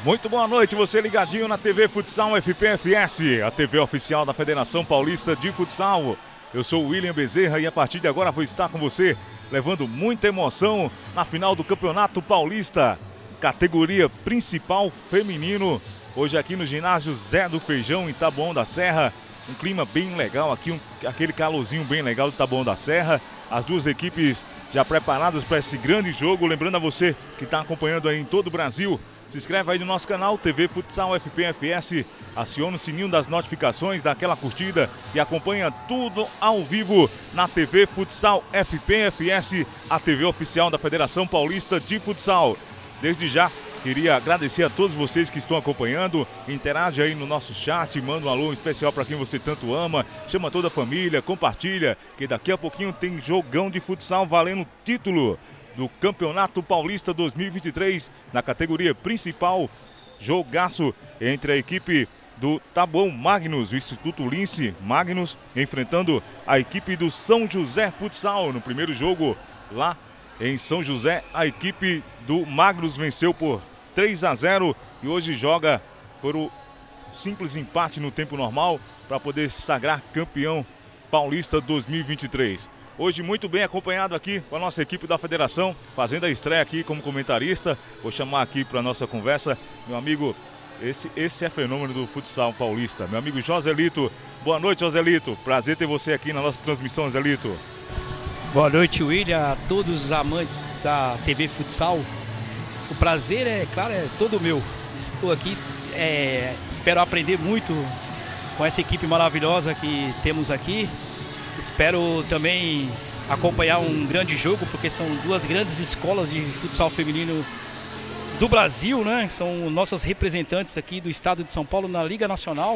Muito boa noite, você ligadinho na TV Futsal FPFS, a TV oficial da Federação Paulista de Futsal. Eu sou o William Bezerra e a partir de agora vou estar com você, levando muita emoção na final do Campeonato Paulista, categoria principal feminino. Hoje aqui no ginásio Zé do Feijão, em Taboão da Serra. Um clima bem legal aqui, aquele calorzinho bem legal do Taboão da Serra. As duas equipes já preparadas para esse grande jogo. Lembrando a você que está acompanhando aí em todo o Brasil, se inscreve aí no nosso canal TV Futsal FPFS, aciona o sininho das notificações, dá aquela curtida e acompanha tudo ao vivo na TV Futsal FPFS, a TV oficial da Federação Paulista de Futsal. Desde já, queria agradecer a todos vocês que estão acompanhando, interage aí no nosso chat, manda um alô especial para quem você tanto ama, chama toda a família, compartilha, que daqui a pouquinho tem jogão de futsal valendo título do Campeonato Paulista 2023, na categoria principal, jogaço entre a equipe do Taboão Magnus, o Instituto Lince Magnus, enfrentando a equipe do São José Futsal. No primeiro jogo lá em São José, a equipe do Magnus venceu por 3-0 e hoje joga por o simples empate no tempo normal para poder se sagrar campeão paulista 2023. Hoje muito bem acompanhado aqui com a nossa equipe da federação, fazendo a estreia aqui como comentarista. Vou chamar aqui para a nossa conversa meu amigo, esse é fenômeno do futsal paulista, meu amigo Joselito. Boa noite, Joselito. Prazer ter você aqui na nossa transmissão, Joselito. Boa noite, William, a todos os amantes da TV Futsal. O prazer, é claro, é todo meu. Estou aqui, espero aprender muito com essa equipe maravilhosa que temos aqui. Espero também acompanhar um grande jogo, porque são duas grandes escolas de futsal feminino do Brasil, né? São nossas representantes aqui do estado de São Paulo na Liga Nacional.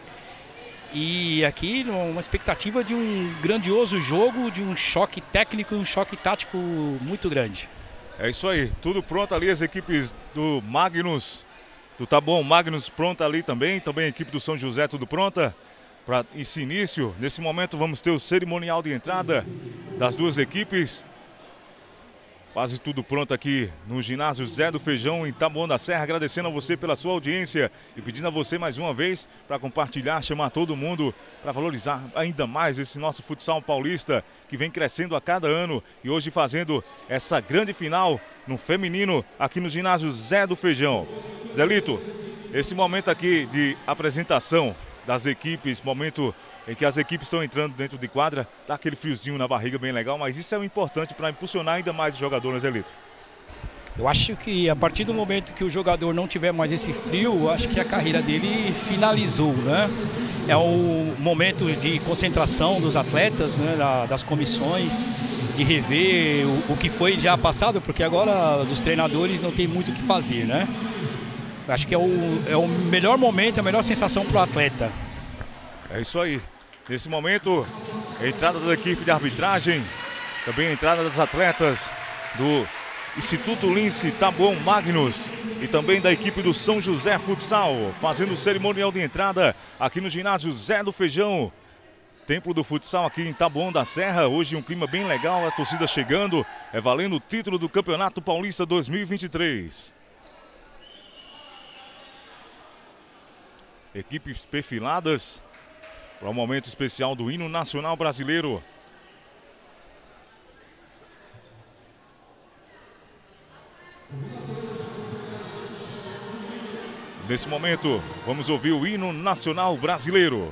E aqui uma expectativa de um grandioso jogo, de um choque técnico e um choque tático muito grande. É isso aí, tudo pronto ali, as equipes do Magnus, do Taboão Magnus pronta ali também a equipe do São José tudo pronta para esse início. Nesse momento vamos ter o cerimonial de entrada das duas equipes. Quase tudo pronto aqui no ginásio Zé do Feijão, em Taboão da Serra. Agradecendo a você pela sua audiência e pedindo a você mais uma vez para compartilhar, chamar todo mundo para valorizar ainda mais esse nosso futsal paulista que vem crescendo a cada ano e hoje fazendo essa grande final no feminino aqui no ginásio Zé do Feijão. Zelito, esse momento aqui de apresentação das equipes, momento em que as equipes estão entrando dentro de quadra, dá aquele friozinho na barriga bem legal, mas isso é o importante para impulsionar ainda mais os jogadores, Zelito. Eu acho que a partir do momento que o jogador não tiver mais esse frio, eu acho que a carreira dele finalizou, né? É o momento de concentração dos atletas, né? Das comissões, de rever o que foi já passado, porque agora dos treinadores não tem muito o que fazer, né? Eu acho que é o melhor momento, a melhor sensação para o atleta. É isso aí. Nesse momento, a entrada da equipe de arbitragem, também a entrada das atletas do Instituto Lince Taboão Magnus e também da equipe do São José Futsal, fazendo o cerimonial de entrada aqui no ginásio Zé do Feijão. Templo do futsal aqui em Taboão da Serra, hoje um clima bem legal, a torcida chegando, valendo o título do Campeonato Paulista 2023. Equipes perfiladas para o momento especial do hino nacional brasileiro. Nesse momento, vamos ouvir o hino nacional brasileiro.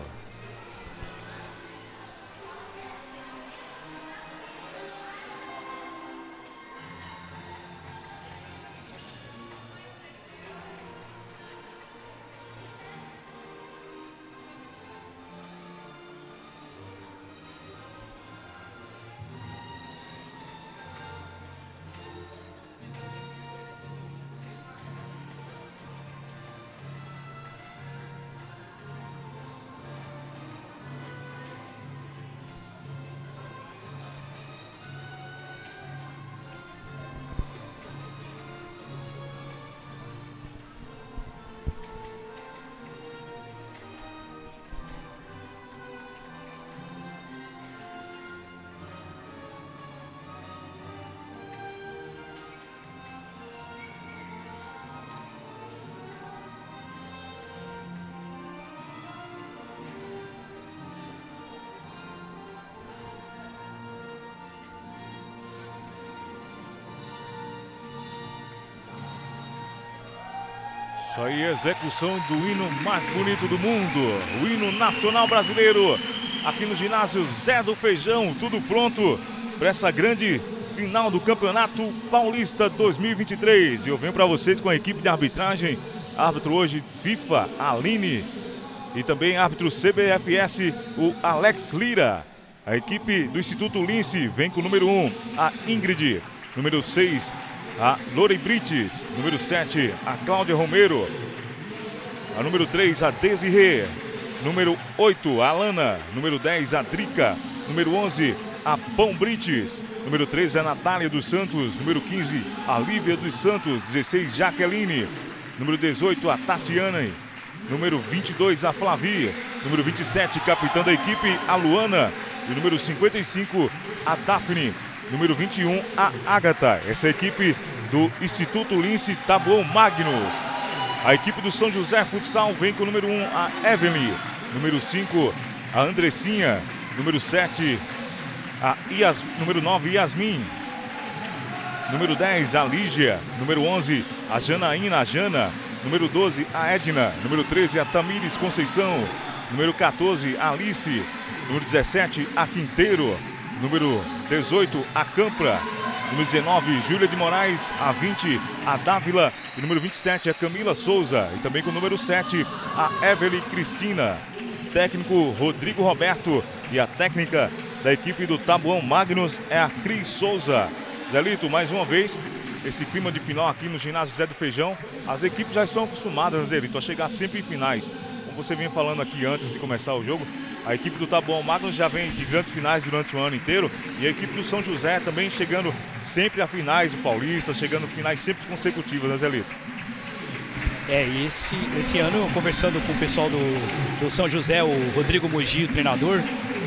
Isso aí, execução do hino mais bonito do mundo, o hino nacional brasileiro, aqui no ginásio Zé do Feijão, tudo pronto para essa grande final do Campeonato Paulista 2023. E eu venho para vocês com a equipe de arbitragem, árbitro hoje FIFA, Aline, e também árbitro CBFS, o Alex Lira. A equipe do Instituto Lince vem com o número 1, a Ingrid, número 6, a Lore Brites, número 7, a Cláudia Romero, a número 3, a Desirê, número 8, a Alana, número 10, a Drica, número 11, a Pão Brites, número 13, a Natália dos Santos, número 15, a Lívia dos Santos, 16, Jaqueline, número 18, a Tatiana, número 22, a Flavi, número 27, capitã da equipe, a Luana, e número 55, a Daphne, número 21, a Ágata. Essa é a equipe do Instituto Lince Taboão Magnus. A equipe do São José Futsal vem com o número 1, a Evelyn, número 5, a Andressinha, número 7, número 9, Yasmin, número 10, a Lígia, número 11, a Janaína, a Jana, número 12, a Edna, número 13, a Tamires Conceição, número 14, a Alice, número 17, a Quinteiro, número 18, a Campra, número 19, Júlia de Moraes, a 20, a Dávila, e número 27, a Camila Souza, e também com o número 7, a Evelyn Cristina. Técnico Rodrigo Roberto, e a técnica da equipe do Taboão Magnus é a Cris Souza. Zelito, mais uma vez, esse clima de final aqui no ginásio Zé do Feijão, as equipes já estão acostumadas, né, Zelito, a chegar sempre em finais. Como você vinha falando aqui antes de começar o jogo, a equipe do Taboão Magnus já vem de grandes finais durante o ano inteiro, e a equipe do São José também chegando sempre a finais do Paulista, chegando a finais sempre consecutivas, né, Zelito? Esse ano, conversando com o pessoal do São José, o Rodrigo Mogi, o treinador,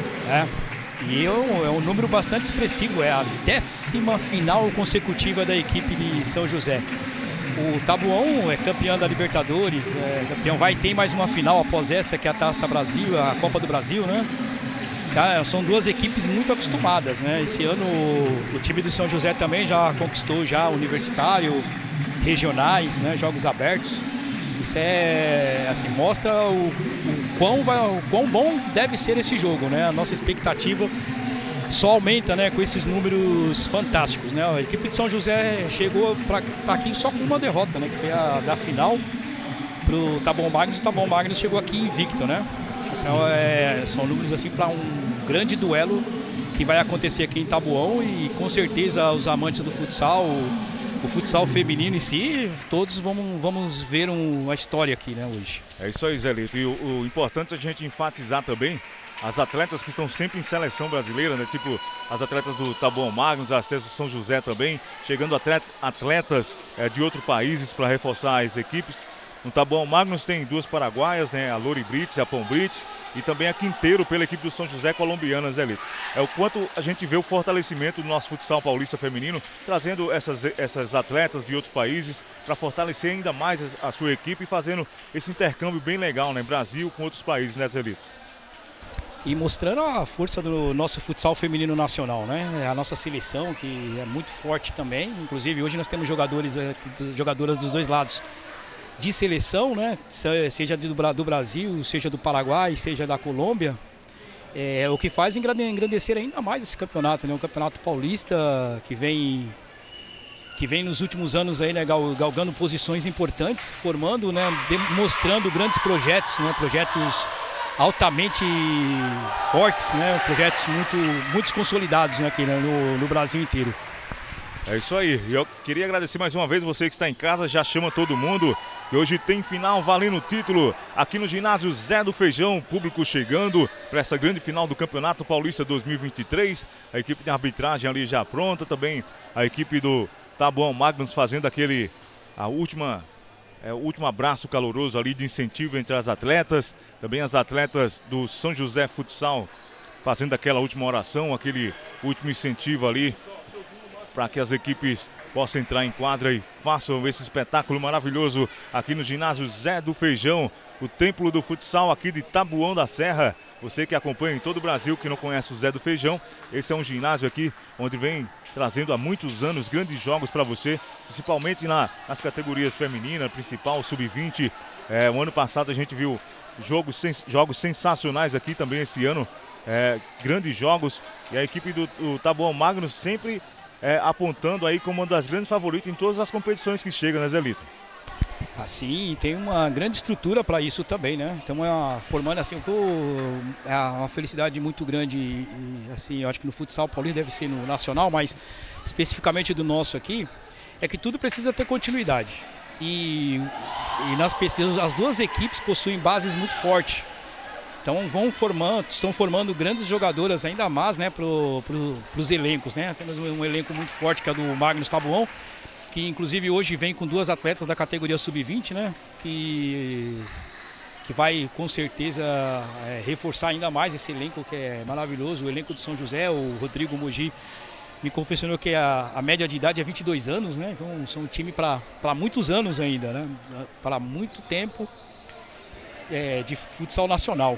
e é um número bastante expressivo, é a 10ª final consecutiva da equipe de São José. O Taboão é campeão da Libertadores, vai ter mais uma final após essa, que é a Taça Brasil, a Copa do Brasil, né? São duas equipes muito acostumadas, né? Esse ano o time do São José também já conquistou já universitário, regionais, né? Jogos abertos. Isso mostra o quão bom deve ser esse jogo, né? A nossa expectativa só aumenta, né, com esses números fantásticos, né? A equipe de São José chegou para aqui só com uma derrota, né, que foi a da final para o Taboão Magnus. O Taboão Magnus chegou aqui invicto, né? São números assim para um grande duelo que vai acontecer aqui em Taboão, e com certeza os amantes do futsal, o futsal feminino em si, todos vamos ver uma história aqui, né, hoje. É isso aí, Zelito. E o importante é a gente enfatizar também as atletas que estão sempre em seleção brasileira, né? Tipo as atletas do Taboão Magnus, as atletas do São José também, chegando atletas de outros países para reforçar as equipes. No Taboão Magnus tem duas paraguaias, né? A Lore Brites e a Pão Brites, e também a Quinteiro pela equipe do São José colombiana, Zelito. É o quanto a gente vê o fortalecimento do nosso futsal paulista feminino, trazendo essas atletas de outros países para fortalecer ainda mais a sua equipe e fazendo esse intercâmbio bem legal, né? Brasil com outros países, né, Zelito? E mostrando a força do nosso futsal feminino nacional, né? A nossa seleção, que é muito forte também. Inclusive hoje nós temos jogadoras dos dois lados de seleção, né? Seja do Brasil, seja do Paraguai, seja da Colômbia. O que faz engrandecer ainda mais esse campeonato, né? Um campeonato paulista que vem nos últimos anos aí, né, galgando posições importantes, formando, né, demonstrando grandes projetos, né? Projetos altamente fortes, né? Projetos muito consolidados, né, aqui, né, no Brasil inteiro. É isso aí. E eu queria agradecer mais uma vez você que está em casa, já chama todo mundo. E hoje tem final valendo o título aqui no ginásio Zé do Feijão, público chegando para essa grande final do Campeonato Paulista 2023. A equipe de arbitragem ali já pronta, também a equipe do Taboão Magnus fazendo o último abraço caloroso ali de incentivo entre as atletas. Também as atletas do São José Futsal fazendo aquela última oração, aquele último incentivo ali para que as equipes possam entrar em quadra e façam esse espetáculo maravilhoso aqui no ginásio Zé do Feijão, o templo do futsal aqui de Taboão da Serra. Você que acompanha em todo o Brasil, que não conhece o Zé do Feijão, esse é um ginásio aqui onde vem trazendo há muitos anos grandes jogos para você, principalmente nas categorias feminina, principal, sub-20. O ano passado a gente viu jogos sensacionais aqui também esse ano, grandes jogos, e a equipe do Taboão Magnus sempre apontando aí como uma das grandes favoritas em todas as competições que chegam, né, Zelito? Assim, tem uma grande estrutura para isso também, né? Estamos formando assim, uma felicidade muito grande, e, assim, eu acho que no futsal paulista deve ser no nacional, mas especificamente do nosso aqui, é que tudo precisa ter continuidade. E nas pesquisas, as duas equipes possuem bases muito fortes. Então estão formando grandes jogadoras ainda mais, né, para os elencos, né? Temos um elenco muito forte que é do Magnus Taboão, que inclusive hoje vem com 2 atletas da categoria sub-20, né? Que vai com certeza reforçar ainda mais esse elenco que é maravilhoso, o elenco do São José. O Rodrigo Mogi me confessionou que a média de idade é 22 anos, né? Então são um time para muitos anos ainda, né? Para muito tempo de futsal nacional.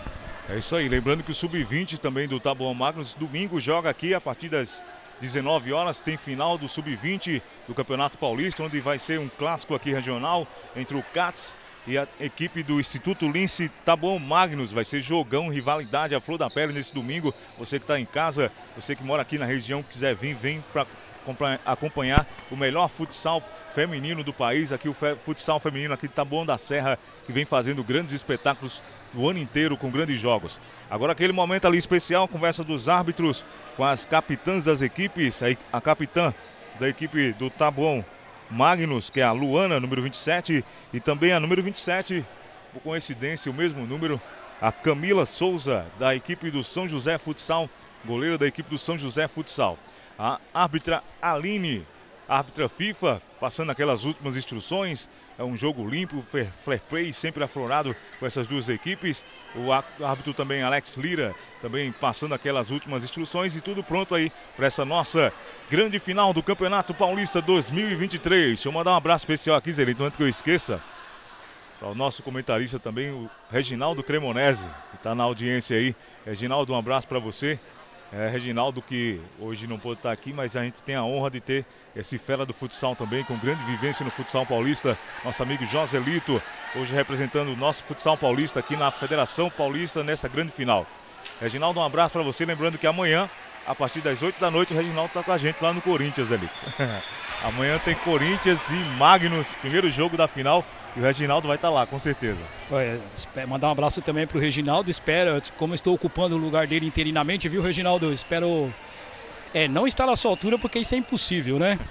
É isso aí, lembrando que o sub-20 também do Taboão Magnus domingo joga aqui a partir das 19 horas, tem final do sub-20 do Campeonato Paulista, onde vai ser um clássico aqui regional entre o CATS e a equipe do Instituto Lince Taboão Magnus. Vai ser jogão, rivalidade à flor da pele nesse domingo. Você que está em casa, você que mora aqui na região, quiser vir, vem para acompanhar o melhor futsal feminino do país. Aqui o futsal feminino aqui de Taboão da Serra, que vem fazendo grandes espetáculos o ano inteiro com grandes jogos. Agora aquele momento ali especial, conversa dos árbitros com as capitãs das equipes. A capitã da equipe do Taboão Magnus, que é a Luana, número 27, e também a número 27, por coincidência, o mesmo número, a Camila Souza, da equipe do São José Futsal, goleira da equipe do São José Futsal. A árbitra Aline, árbitra FIFA, passando aquelas últimas instruções. É um jogo limpo, fair play, sempre aflorado com essas duas equipes. O árbitro também, Alex Lira, também passando aquelas últimas instruções, e tudo pronto aí para essa nossa grande final do Campeonato Paulista 2023. Deixa eu mandar um abraço especial aqui, Zelito, antes que eu esqueça, para o nosso comentarista também, o Reginaldo Cremonese, que está na audiência aí. Reginaldo, um abraço para você. Reginaldo, que hoje não pôde estar aqui, mas a gente tem a honra de ter esse fera do futsal também, com grande vivência no futsal paulista, nosso amigo Joselito, hoje representando o nosso futsal paulista aqui na Federação Paulista nessa grande final. Reginaldo, um abraço para você, lembrando que amanhã, a partir das 8 da noite, o Reginaldo está com a gente lá no Corinthians, Elito. Amanhã tem Corinthians e Magnus, primeiro jogo da final. E o Reginaldo vai estar lá, com certeza. Mandar um abraço também para o Reginaldo. Espero, como estou ocupando o lugar dele interinamente, viu, Reginaldo? Espero não estar na sua altura, porque isso é impossível, né?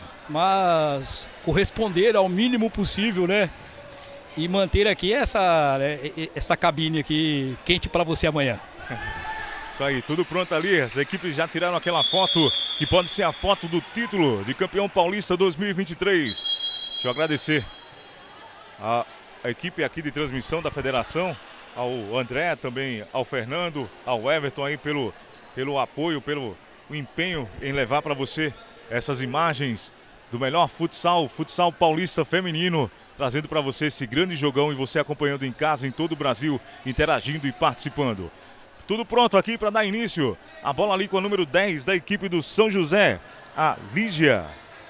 Mas corresponder ao mínimo possível, né? E manter aqui essa cabine aqui quente para você amanhã. Isso aí, tudo pronto ali. As equipes já tiraram aquela foto, que pode ser a foto do título de campeão paulista 2023. Deixa eu agradecer a equipe aqui de transmissão da federação, ao André, também ao Fernando, ao Everton aí pelo apoio, pelo empenho em levar para você essas imagens do melhor futsal paulista feminino, trazendo para você esse grande jogão e você acompanhando em casa, em todo o Brasil, interagindo e participando. Tudo pronto aqui para dar início. A bola ali com o número 10 da equipe do São José, a Lígia.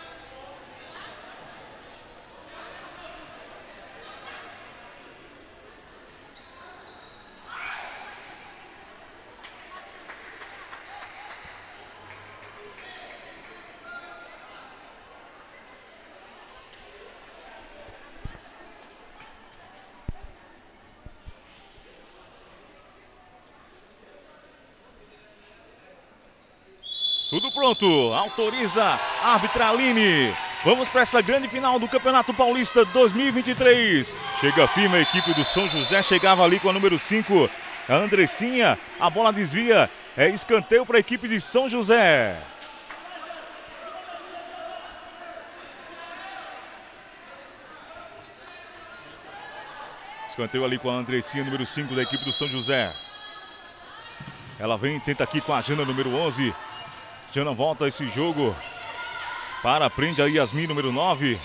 Tudo pronto, autoriza a árbitra Aline. Vamos para essa grande final do Campeonato Paulista 2023. Chega firme a equipe do São José, chegava ali com a número 5, a Andressinha. A bola desvia, escanteio para a equipe de São José. Escanteio ali com a Andressinha, número 5 da equipe do São José. Ela vem, tenta aqui com a Jana, número 11. Jana volta esse jogo. Prende aí Yasmin, número 9.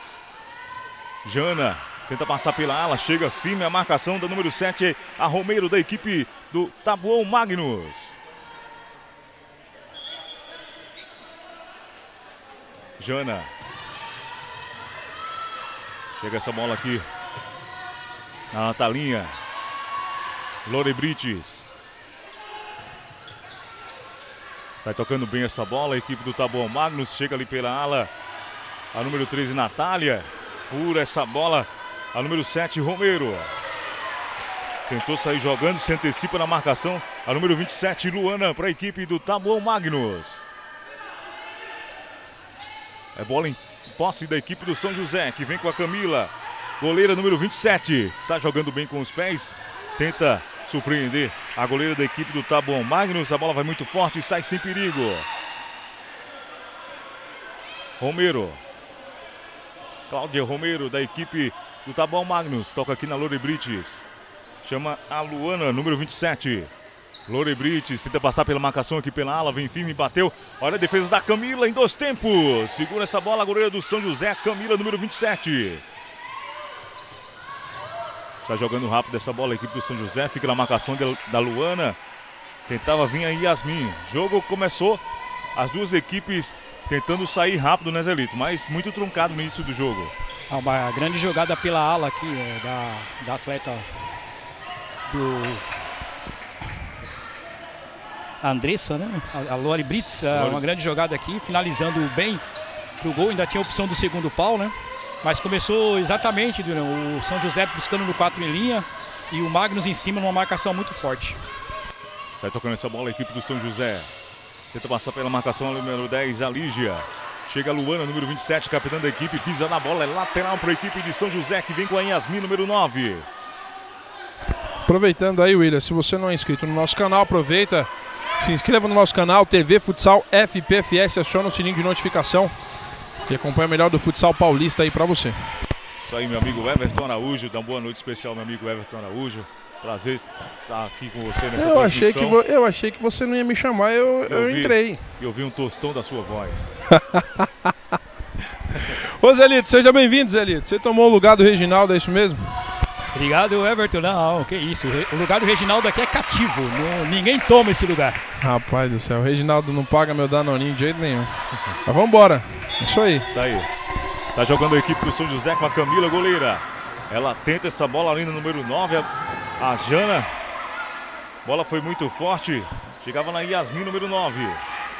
Jana tenta passar pela ala, chega firme a marcação da número 7, a Romero da equipe do Taboão Magnus. Jana. Chega essa bola aqui na Natalinha. Lorebrites. Sai tocando bem essa bola. A equipe do Taboão Magnus chega ali pela ala. A número 13, Natália. Fura essa bola. A número 7, Romero. Tentou sair jogando, se antecipa na marcação. A número 27, Luana, para a equipe do Taboão Magnus. É bola em posse da equipe do São José, que vem com a Camila. Goleira número 27. Está jogando bem com os pés. Tenta surpreender a goleira da equipe do Taboão Magnus. A bola vai muito forte e sai sem perigo. Romero. Cláudia Romero, da equipe do Taboão Magnus. Toca aqui na Lorebrites. Chama a Luana, número 27. Lorebrites tenta passar pela marcação aqui pela ala. Vem firme, bateu. Olha a defesa da Camila em 2 tempos. Segura essa bola a goleira do São José. Camila, número 27. Está jogando rápido essa bola a equipe do São José. Fica na marcação da Luana. Tentava vir a Yasmin. Jogo começou. As duas equipes tentando sair rápido, né, Zelito? Mas muito truncado no início do jogo. Uma grande jogada pela ala aqui, da atleta do Andressa, né? A Lori Brits, uma grande jogada aqui, finalizando bem pro gol. Ainda tinha a opção do segundo pau, né? Mas começou exatamente o São José buscando no 4 em linha e o Magnus em cima numa marcação muito forte. Sai tocando essa bola a equipe do São José. Tenta passar pela marcação, número 10, a Lígia. Chega a Luana, número 27, capitã da equipe. Pisa na bola, é lateral para a equipe de São José, que vem com a Yasmin, número 9. Aproveitando aí, William, se você não é inscrito no nosso canal, aproveita, se inscreva no nosso canal, TV Futsal FPFS, aciona o sininho de notificação e acompanha o melhor do futsal paulista aí pra você. Isso aí, meu amigo Everton Araújo, dá uma boa noite especial, meu amigo Everton Araújo. Prazer estar aqui com você nessa transmissão. Eu achei que você não ia me chamar, eu entrei. E ouvi um tostão da sua voz. Ô Zelito, seja bem-vindo, Zelito. Você tomou o lugar do Reginaldo, é isso mesmo? Obrigado, Everton. Não, que isso. O lugar do Reginaldo aqui é cativo. Ninguém toma esse lugar. Rapaz do céu, o Reginaldo não paga meu danoninho de jeito nenhum. Mas vamos embora. Isso aí. Isso aí. Está jogando a equipe do São José com a Camila, goleira. Ela tenta essa bola ali no número 9, a Jana. Bola foi muito forte. Chegava na Yasmin, número 9.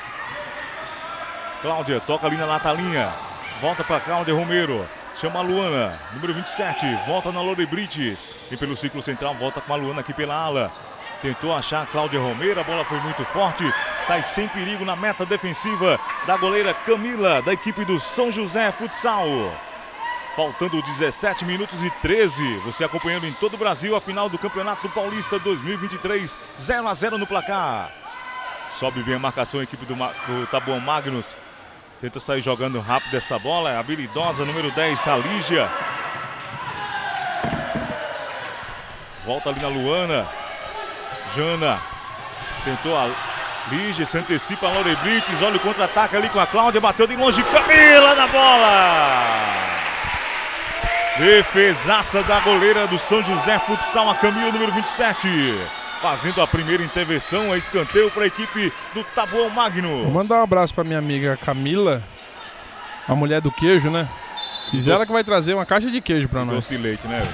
Cláudia toca ali na Natalinha. Volta para Cláudia Romero. Chama a Luana, número 27, volta na Lorebrites. E pelo ciclo central, volta com a Luana aqui pela ala. Tentou achar a Cláudia Romero, a bola foi muito forte. Sai sem perigo na meta defensiva da goleira Camila, da equipe do São José Futsal. Faltando 17 minutos e 13. Você acompanhando em todo o Brasil a final do Campeonato Paulista 2023. 0-0 no placar. Sobe bem a marcação a equipe do Taboão Magnus. Tenta sair jogando rápido essa bola. É habilidosa, número 10, a Lígia. Volta ali na Luana. Jana. Tentou a Lígia, se antecipa a Lorebrites. Olha o contra-ataque ali com a Cláudia. Bateu de longe. Camila na bola. Defesaça da goleira do São José Futsal, a Camila, número 27. Fazendo a primeira intervenção, a escanteio para a equipe do Taboão Magnus. Vou mandar um abraço para minha amiga Camila, a mulher do queijo, né? Diz ela que vai trazer uma caixa de queijo para nós. Doce de leite, né?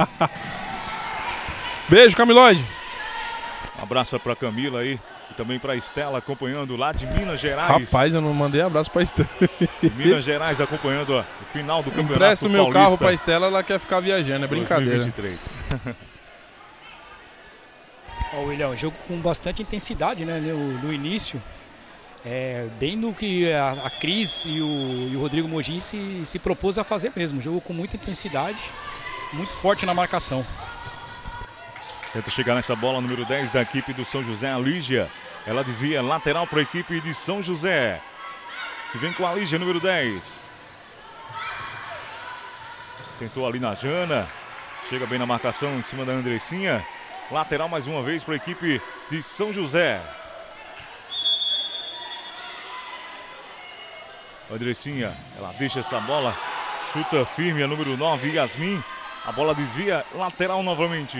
Beijo, Camiloide. Um abraço para Camila aí e também para Estela acompanhando lá de Minas Gerais. Rapaz, eu não mandei abraço para Estela. Minas Gerais acompanhando o final do Campeonato Empresto meu Paulista. carro para Estela, ela quer ficar viajando, é brincadeira. 2023. William, jogo com bastante intensidade, né, no início. Bem no que a Cris e o Rodrigo Mogin se propôs a fazer mesmo. Jogo com muita intensidade, muito forte na marcação. Tenta chegar nessa bola, número 10 da equipe do São José, a Lígia. Ela desvia lateral para a equipe de São José, que vem com a Lígia, número 10. Tentou ali na Jana. Chega bem na marcação em cima da Andressinha. Lateral mais uma vez para a equipe de São José. Andressinha, ela deixa essa bola. Chuta firme a número 9, Yasmin. A bola desvia, lateral novamente.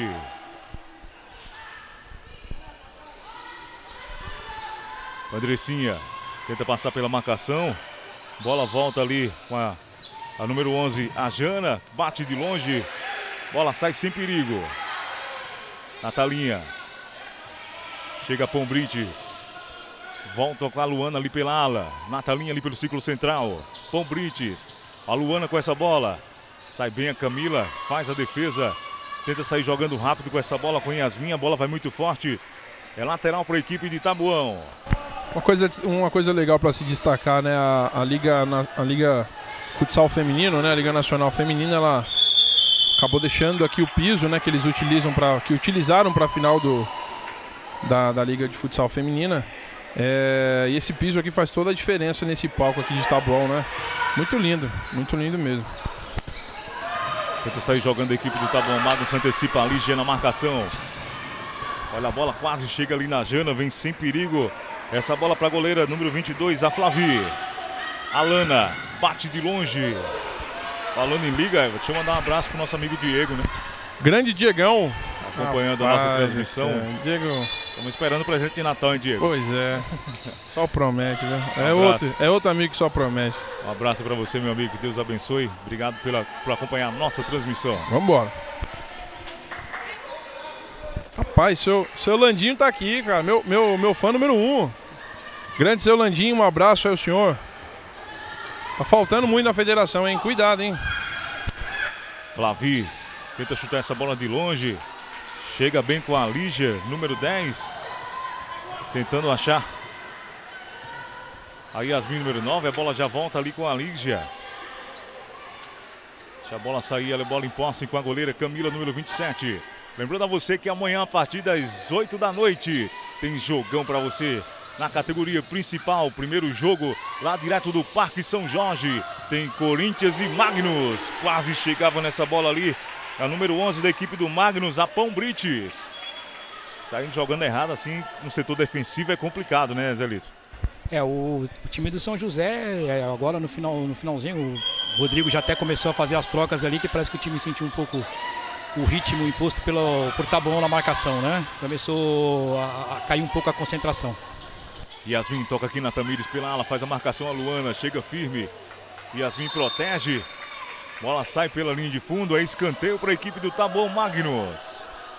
Andressinha tenta passar pela marcação. Bola volta ali com a número 11, a Jana. Bate de longe. Bola sai sem perigo. Natalinha. Chega Pombrites. Volta com a Luana ali pela ala. Natalinha ali pelo círculo central. Pombrites. A Luana com essa bola. Sai bem a Camila. Faz a defesa. Tenta sair jogando rápido com essa bola com Yasmin. A bola vai muito forte. É lateral para a equipe de Taboão. Uma coisa legal para se destacar, né? A Liga Futsal Feminino, né? A Liga Nacional Feminina, ela acabou deixando aqui o piso, né? Que eles utilizaram para a final da Liga de Futsal Feminina. E esse piso aqui faz toda a diferença nesse palco aqui de Taboão, né? Muito lindo mesmo. Tenta sair jogando a equipe do Taboão. Magno se antecipa ali, Lígia na marcação. Olha a bola, quase chega ali na Jana, vem sem perigo. Essa bola para a goleira número 22, a Flavi. Alana, bate de longe. Falando em liga, deixa eu mandar um abraço pro nosso amigo Diego, né? Grande Diegão. Acompanhando a nossa transmissão. Diego. Estamos esperando o presente de Natal, hein, Diego? Pois é. Só promete, né? É outro amigo que só promete. Um abraço para você, meu amigo. Que Deus abençoe. Obrigado por acompanhar a nossa transmissão. Vamos embora. Rapaz, seu Landinho tá aqui, cara. Meu fã número 1. Grande seu Landinho, um abraço aí ao senhor. Tá faltando muito na federação, hein? Cuidado, hein? Flavi tenta chutar essa bola de longe. Chega bem com a Lígia, número 10. Tentando achar a Yasmin, número 9. A bola já volta ali com a Lígia. Deixa a bola sair, ela é bola em posse com a goleira Camila, número 27. Lembrando a você que amanhã, a partir das 8 da noite, tem jogão para você na categoria principal. Primeiro jogo lá direto do Parque São Jorge. Tem Corinthians e Magnus. Quase chegava nessa bola ali a número 11 da equipe do Magnus, a Pombrites. Saindo jogando errado assim no setor defensivo é complicado, né, Zelito? O time do São José, agora no finalzinho, o Rodrigo já até começou a fazer as trocas ali, que parece que o time sentiu um pouco o ritmo imposto por Taboão na marcação, né? Começou a cair um pouco a concentração. Yasmin toca aqui na Tamires pela ala, faz a marcação a Luana, chega firme. Yasmin protege. Bola sai pela linha de fundo, é escanteio para a equipe do Taboão Magnus.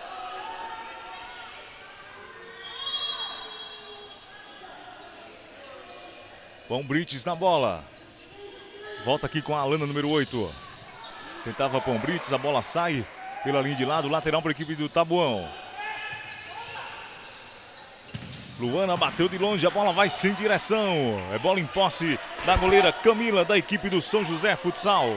Pombrites na bola. Volta aqui com a Alana, número 8. Tentava Pombrites, a bola sai pela linha de lado, lateral para a equipe do Taboão. Luana bateu de longe, a bola vai sem direção. É bola em posse da goleira Camila, da equipe do São José Futsal.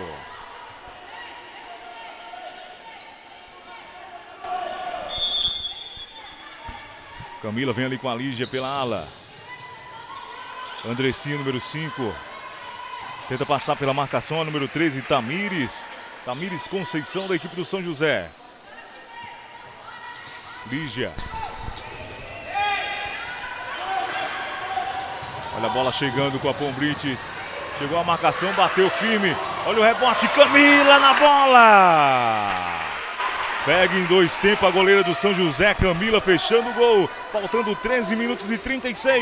Camila vem ali com a Lígia pela ala. Andressinha, número 5. Tenta passar pela marcação, a número 13, Tamires. Tamires Conceição, da equipe do São José. Lígia. Olha a bola chegando com a Pombrites. Chegou a marcação, bateu firme. Olha o rebote, Camila na bola. Pega em 2 tempos a goleira do São José, Camila fechando o gol. Faltando 13 minutos e 36.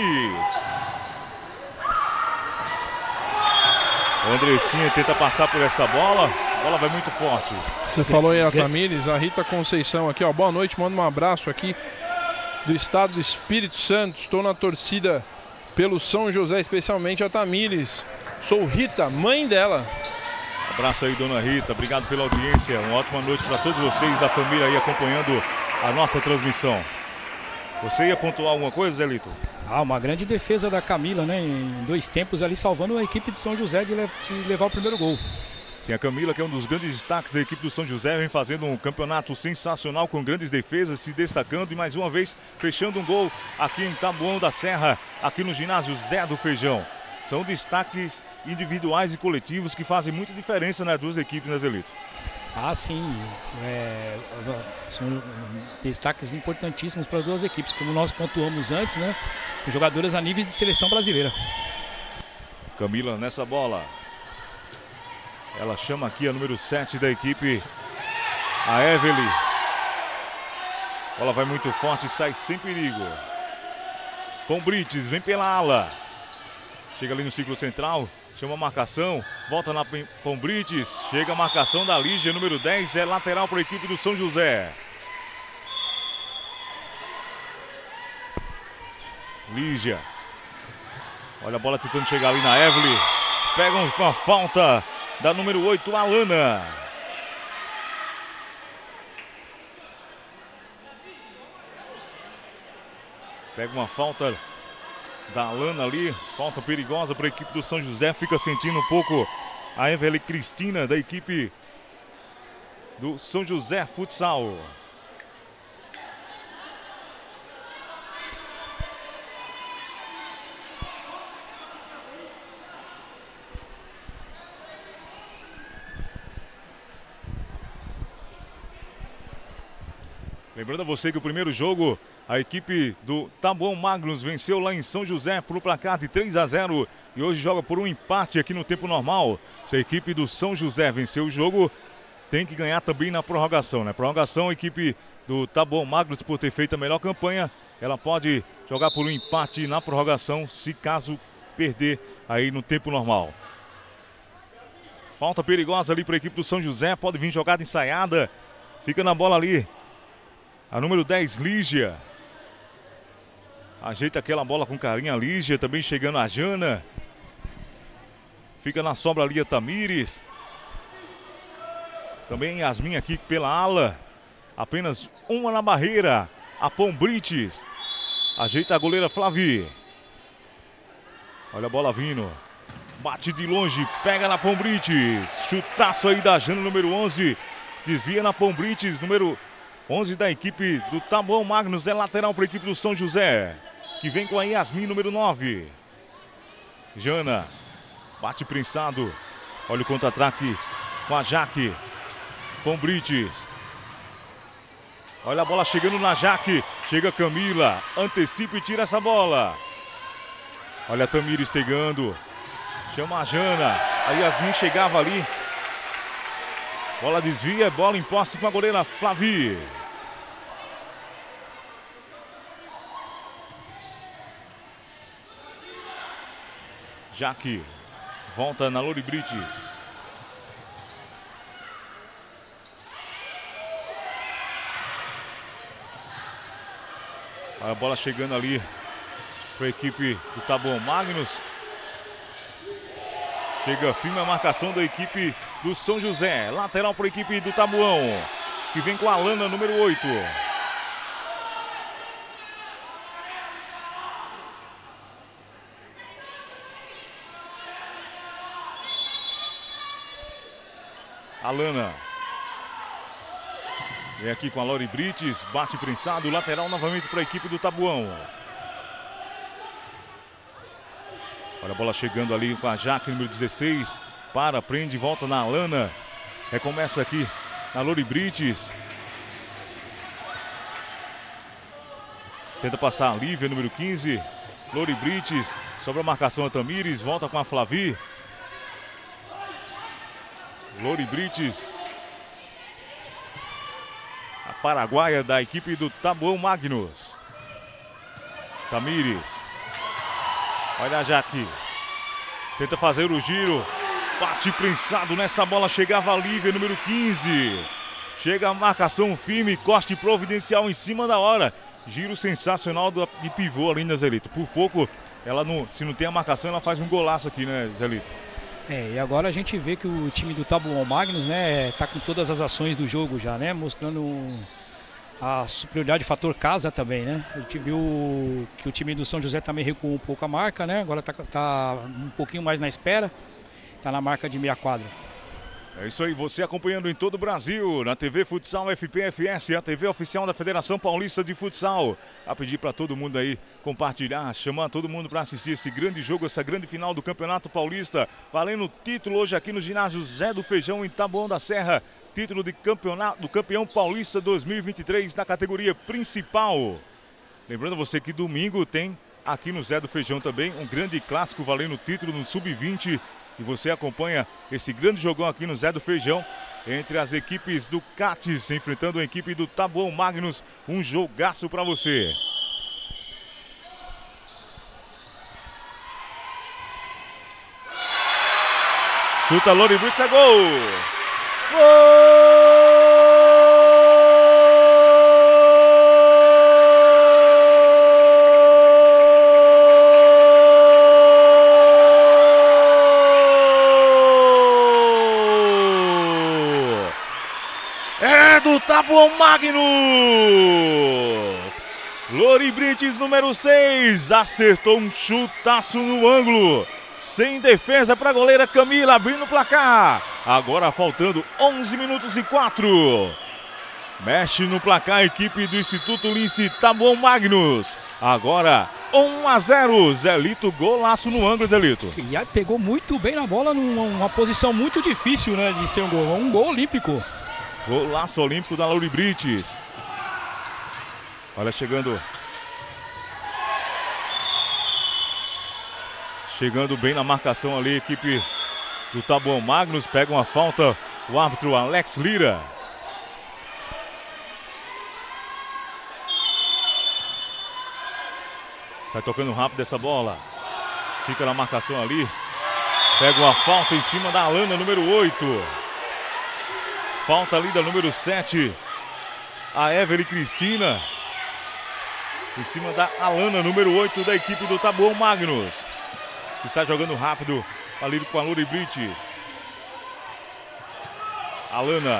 O Andressinha tenta passar por essa bola. A bola vai muito forte. Você falou aí a Tamires, a Rita Conceição aqui, ó. Boa noite, manda um abraço aqui do estado do Espírito Santo. Estou na torcida pelo São José, especialmente a Tamires. Sou Rita, mãe dela. Abraço aí, dona Rita. Obrigado pela audiência. Uma ótima noite para todos vocês da família aí acompanhando a nossa transmissão. Você ia pontuar alguma coisa, Zelito? Uma grande defesa da Camila, né? Em 2 tempos ali, salvando a equipe de São José de levar o primeiro gol. Sim, a Camila, que é um dos grandes destaques da equipe do São José, vem fazendo um campeonato sensacional com grandes defesas, se destacando e mais uma vez fechando um gol aqui em Taboão da Serra, aqui no ginásio Zé do Feijão. São destaques individuais e coletivos que fazem muita diferença nas duas equipes, né, Zelito? Sim. São destaques importantíssimos para as duas equipes. Como nós pontuamos antes, né? Jogadoras a níveis de seleção brasileira. Camila nessa bola. Ela chama aqui a número 7 da equipe, a Evelyn. Bola vai muito forte, sai sem perigo. Pombrites vem pela ala. Chega ali no círculo central. chama a marcação, volta na Pombrites, chega a marcação da Lígia, número 10, é lateral para a equipe do São José. Lígia. Olha a bola tentando chegar ali na Evelyn. Pega uma falta da número 8, Alana. Pega uma falta da Alana ali. Falta perigosa para a equipe do São José. Fica sentindo um pouco a Evelyn Cristina da equipe do São José Futsal. Lembrando a você que o primeiro jogo, a equipe do Taboão Magnus venceu lá em São José por um placar de 3-0 e hoje joga por um empate aqui no tempo normal. Se a equipe do São José venceu o jogo, tem que ganhar também na prorrogação, né? Prorrogação, a equipe do Taboão Magnus, por ter feito a melhor campanha, ela pode jogar por um empate na prorrogação, se caso perder aí no tempo normal. Falta perigosa ali para a equipe do São José, pode vir jogada ensaiada, fica na bola ali a número 10, Lígia. Ajeita aquela bola com carinho a Lígia, também chegando a Jana. Fica na sobra ali a Tamires. Também Yasmin aqui pela ala. Apenas uma na barreira, a Pombrites. Ajeita a goleira Flavi. Olha a bola vindo. Bate de longe, pega na Pombrites. Chutaço aí da Jana, número 11. Desvia na Pombrites, número 11 da equipe do Taboão Magnus, é lateral para a equipe do São José, que vem com a Yasmin, número 9. Jana, bate prensado, olha o contra-ataque com a Jaque. Pombrites. Olha a bola chegando na Jaque, chega Camila, antecipa e tira essa bola. Olha a Tamires chegando, chama a Jana, a Yasmin chegava ali. Bola desvia, bola em posse com a goleira Flavi. Jaque volta na Lori Brites. A bola chegando ali para a equipe do Taboão Magnus. Chega firme a marcação da equipe do São José. Lateral para a equipe do Taboão, que vem com a Alana, número 8. Alana. Vem aqui com a Lori Brites. Bate prensado. Lateral novamente para a equipe do Taboão. Olha a bola chegando ali com a Jaque, número 16. Para, prende, volta na Alana. Recomeça aqui na Lori Brites. Tenta passar a Lívia, número 15. Lori Brites. Sobra a marcação a Tamires. Volta com a Flavi. Lori Brites. A paraguaia da equipe do Taboão Magnus. Tamires. Olha a Jaque. Tenta fazer o giro. Bate prensado nessa bola. Chegava a Lívia, número 15. Chega a marcação firme. Corte providencial em cima da hora. Giro sensacional de pivô ali, né, Zelito? Por pouco, ela não, se não tem a marcação, ela faz um golaço aqui, né, Zelito? E agora a gente vê que o time do Taboão Magnus, né, tá com todas as ações do jogo já, né? Mostrando a superioridade de fator casa também, né? A gente viu que o time do São José também recuou um pouco a marca, né? Agora tá um pouquinho mais na espera. Tá na marca de meia quadra. É isso aí, você acompanhando em todo o Brasil, na TV Futsal FPFS, a TV oficial da Federação Paulista de Futsal. A pedir para todo mundo aí compartilhar, chamar todo mundo para assistir esse grande jogo, essa grande final do Campeonato Paulista. Valendo o título hoje aqui no ginásio Zé do Feijão, em Taboão da Serra. Título de campeonato do campeão paulista 2023 na categoria principal. Lembrando você que domingo tem aqui no Zé do Feijão também um grande clássico valendo o título no Sub-20. E você acompanha esse grande jogão aqui no Zé do Feijão, entre as equipes do Cates, enfrentando a equipe do Taboão Magnus. Um jogaço para você. Chuta Lori Brits, é gol! É do Taboão Magnus! Lori Brits, número 6, acertou um chutaço no ângulo. Sem defesa para a goleira Camila, abrindo o placar. Agora faltando 11 minutos e 4. Mexe no placar a equipe do Instituto Lince Taboão Magnus. Agora 1-0. Zelito, golaço no ângulo, Zelito. E aí pegou muito bem na bola, numa posição muito difícil, né, de ser um gol. Um gol olímpico. Golaço olímpico da Lori Brits. Olha, chegando bem na marcação ali, a equipe do Taboão Magnus. Pega uma falta, o árbitro Alex Lira. Sai tocando rápido essa bola. Fica na marcação ali. Pega uma falta em cima da Alana, número 8. Falta ali da número 7. A Evelyn Cristina. Em cima da Alana, número 8 da equipe do Taboão Magnus. Que está jogando rápido ali com a Lori Brits. Alana.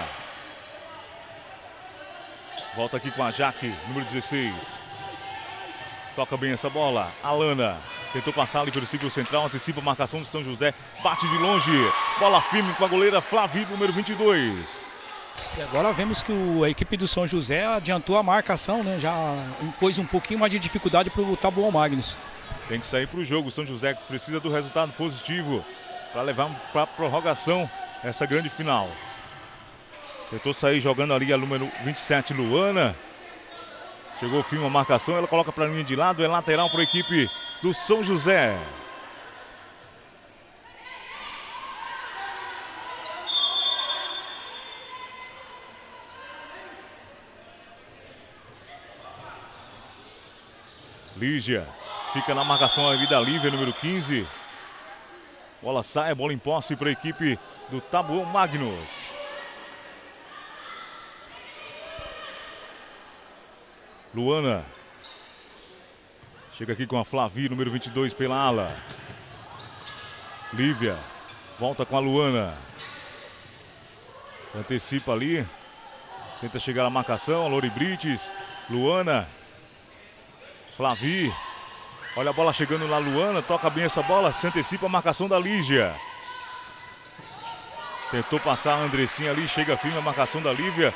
Volta aqui com a Jaque, número 16. Toca bem essa bola. Alana tentou passar ali pelo círculo central, antecipa a marcação do São José. Bate de longe. Bola firme com a goleira Flavi, número 22. E agora vemos que a equipe do São José adiantou a marcação, né? Já impôs um pouquinho mais de dificuldade para o Taboão Magnus. Tem que sair para o jogo. O São José precisa do resultado positivo para levar para a prorrogação essa grande final. Tentou sair jogando ali a número 27, Luana. Chegou o fim uma marcação, ela coloca para a linha de lado. É lateral para a equipe do São José. Lígia. Fica na marcação ali da Lívia, número 15. Bola sai, bola em posse para a equipe do Taboão Magnus. Luana. Chega aqui com a Flavi, número 22 pela ala. Lívia. Volta com a Luana. Antecipa ali. Tenta chegar na marcação, a Lori Brits. Luana. Flavi. Olha a bola chegando na Luana, toca bem essa bola, se antecipa a marcação da Lígia. Tentou passar a Andressinha ali, chega firme a marcação da Lívia.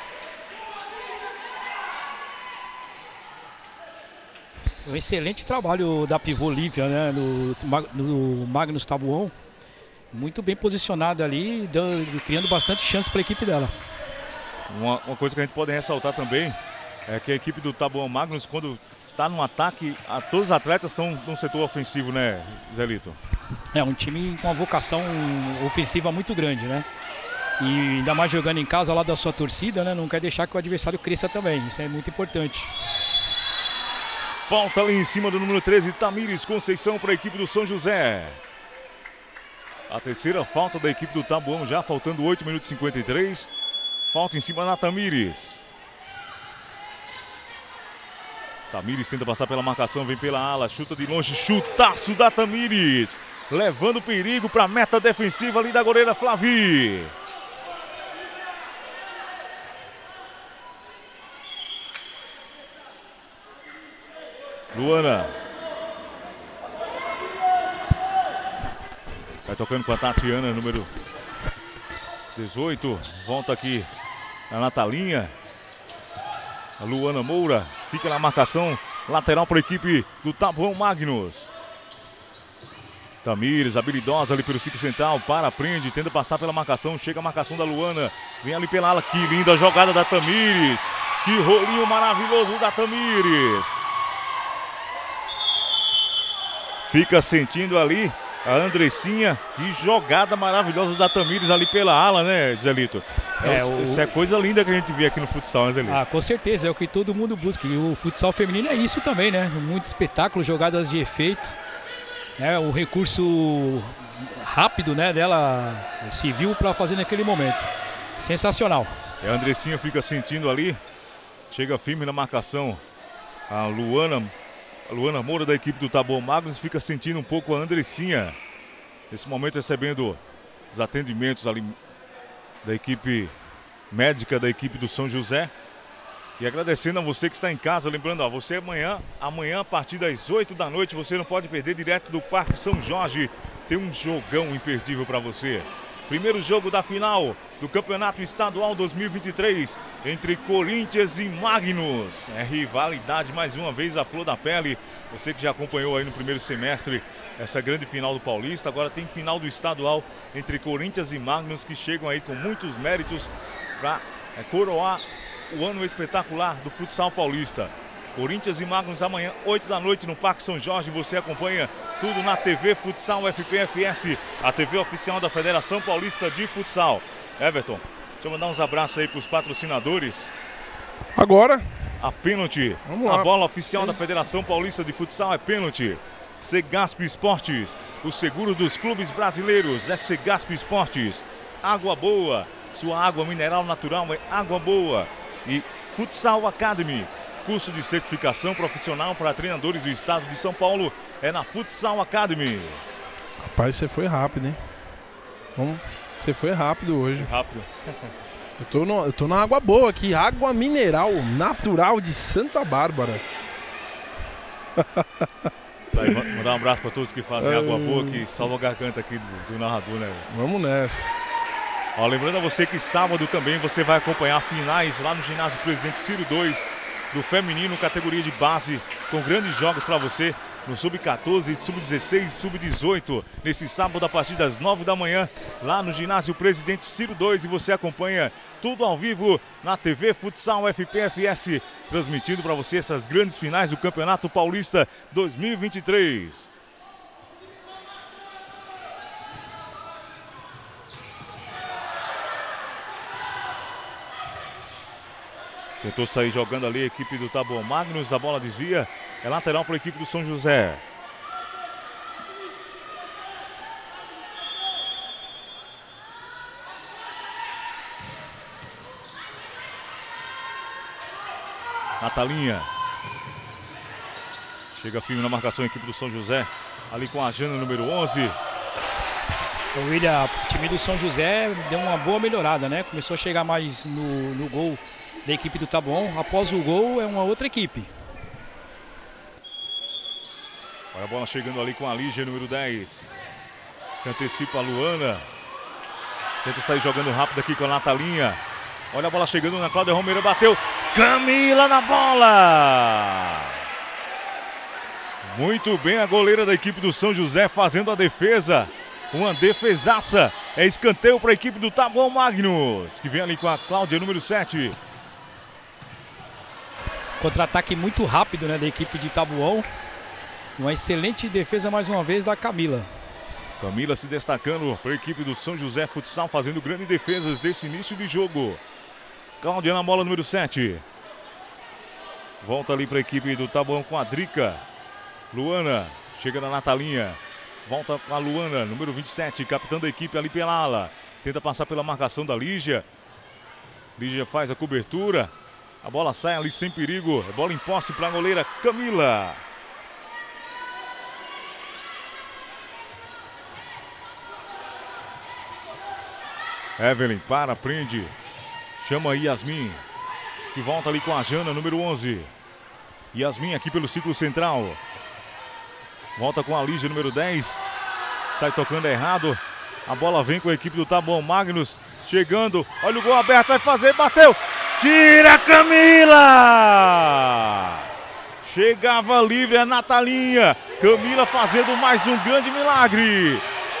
Um excelente trabalho da pivô Lívia, né, no Magnus Taboão. Muito bem posicionado ali, criando bastante chance para a equipe dela. Uma coisa que a gente pode ressaltar também é que a equipe do Taboão Magnus, quando está no ataque, todos os atletas estão no setor ofensivo, né, Zelito? É um time com uma vocação ofensiva muito grande, né? E ainda mais jogando em casa ao lado da sua torcida, né? Não quer deixar que o adversário cresça também. Isso é muito importante. Falta ali em cima do número 13, Tamires Conceição para a equipe do São José. A terceira falta da equipe do Taboão, já faltando 8 minutos e 53. Falta em cima da Tamires. Tamires tenta passar pela marcação, vem pela ala, chuta de longe, chutaço da Tamires. Levando perigo para a meta defensiva ali da goleira Flavi. Luana. Sai tocando com a Tatiana, número 18. Volta aqui a Natalinha. A Luana Moura fica na marcação lateral para a equipe do Taboão Magnus. Tamires, habilidosa ali pelo círculo central, prende, tenta passar pela marcação, chega a marcação da Luana, vem ali pela ala, que linda jogada da Tamires, que rolinho maravilhoso da Tamires. Fica sentindo ali a Andressinha, que jogada maravilhosa da Tamires ali pela ala, né, Zelito? Isso é coisa linda que a gente vê aqui no futsal, né, Zelito? Ah, com certeza, é o que todo mundo busca. E o futsal feminino é isso também, né? Muito espetáculo, jogadas de efeito. O recurso rápido, né, dela se viu para fazer naquele momento. Sensacional. E a Andressinha fica sentindo ali, chega firme na marcação. A Luana Moura da equipe do Taboão Magnus fica sentindo um pouco a Andressinha. Nesse momento recebendo os atendimentos ali da equipe médica da equipe do São José. E agradecendo a você que está em casa, lembrando, você amanhã a partir das 8 da noite, você não pode perder, direto do Parque São Jorge, tem um jogão imperdível para você. Primeiro jogo da final do Campeonato Estadual 2023 entre Corinthians e Magnus. É rivalidade mais uma vez a flor da pele. Você que já acompanhou aí no primeiro semestre essa grande final do Paulista, agora tem final do estadual entre Corinthians e Magnus, que chegam aí com muitos méritos para coroar o ano espetacular do futsal paulista. Corinthians e Magnus amanhã, 8 da noite no Parque São Jorge. Você acompanha tudo na TV Futsal FPFS, a TV oficial da Federação Paulista de Futsal. Everton, deixa eu mandar uns abraços aí para os patrocinadores. Agora, a pênalti, a bola oficial da Federação Paulista de Futsal é pênalti. Segasp Esportes, o seguro dos clubes brasileiros é Segasp Esportes. Água Boa, sua água mineral natural é Água Boa. E Futsal Academy, curso de certificação profissional para treinadores do estado de São Paulo, é na Futsal Academy. Rapaz, você foi rápido, hein? Você foi rápido hoje. Rápido. Eu tô na Água Boa aqui, água mineral natural de Santa Bárbara. Tá aí, mandar um abraço para todos que fazem Água Boa, que salva a garganta aqui do narrador, né? Vamos nessa. Ó, lembrando a você que sábado também você vai acompanhar finais lá no ginásio Presidente Ciro 2 do feminino, categoria de base, com grandes jogos para você no Sub-14, Sub-16 e Sub-18. Nesse sábado a partir das 9 da manhã, lá no ginásio Presidente Ciro 2, e você acompanha tudo ao vivo na TV Futsal FPFS, transmitindo para você essas grandes finais do Campeonato Paulista 2023. Tentou sair jogando ali a equipe do Taboão Magnus, a bola desvia, é lateral para a equipe do São José. Natalinha. Chega firme na marcação a equipe do São José, ali com a Jana, número 11. O William, o time do São José deu uma boa melhorada, né? Começou a chegar mais no gol da equipe do Taboão. Após o gol é uma outra equipe. Olha a bola chegando ali com a Lígia, número 10. Se antecipa a Luana. Tenta sair jogando rápido aqui com a Natalinha. Olha a bola chegando na Cláudia Romero, bateu. Camila na bola! Muito bem a goleira da equipe do São José fazendo a defesa. Uma defesaça. É escanteio para a equipe do Taboão Magnus, que vem ali com a Cláudia, número 7. Contra-ataque muito rápido, né, da equipe de Taboão. Uma excelente defesa mais uma vez da Camila. Camila se destacando para a equipe do São José Futsal, fazendo grandes defesas desse início de jogo. Cláudia na bola, número 7. Volta ali para a equipe do Taboão com a Drica. Luana, chega na Natalinha. Volta com a Luana, número 27, capitã da equipe ali pela ala. Tenta passar pela marcação da Lígia. Lígia faz a cobertura. A bola sai ali sem perigo. Bola em posse para a goleira Camila. Evelyn para, prende. Chama Yasmin, que volta ali com a Jana, número 11. Yasmin aqui pelo círculo central. Volta com a Lígia, número 10. Sai tocando errado. A bola vem com a equipe do Taboão Magnus. Chegando. Olha o gol aberto. Vai fazer. Bateu. Tira a Camila. Chegava livre a Natalinha. Camila fazendo mais um grande milagre.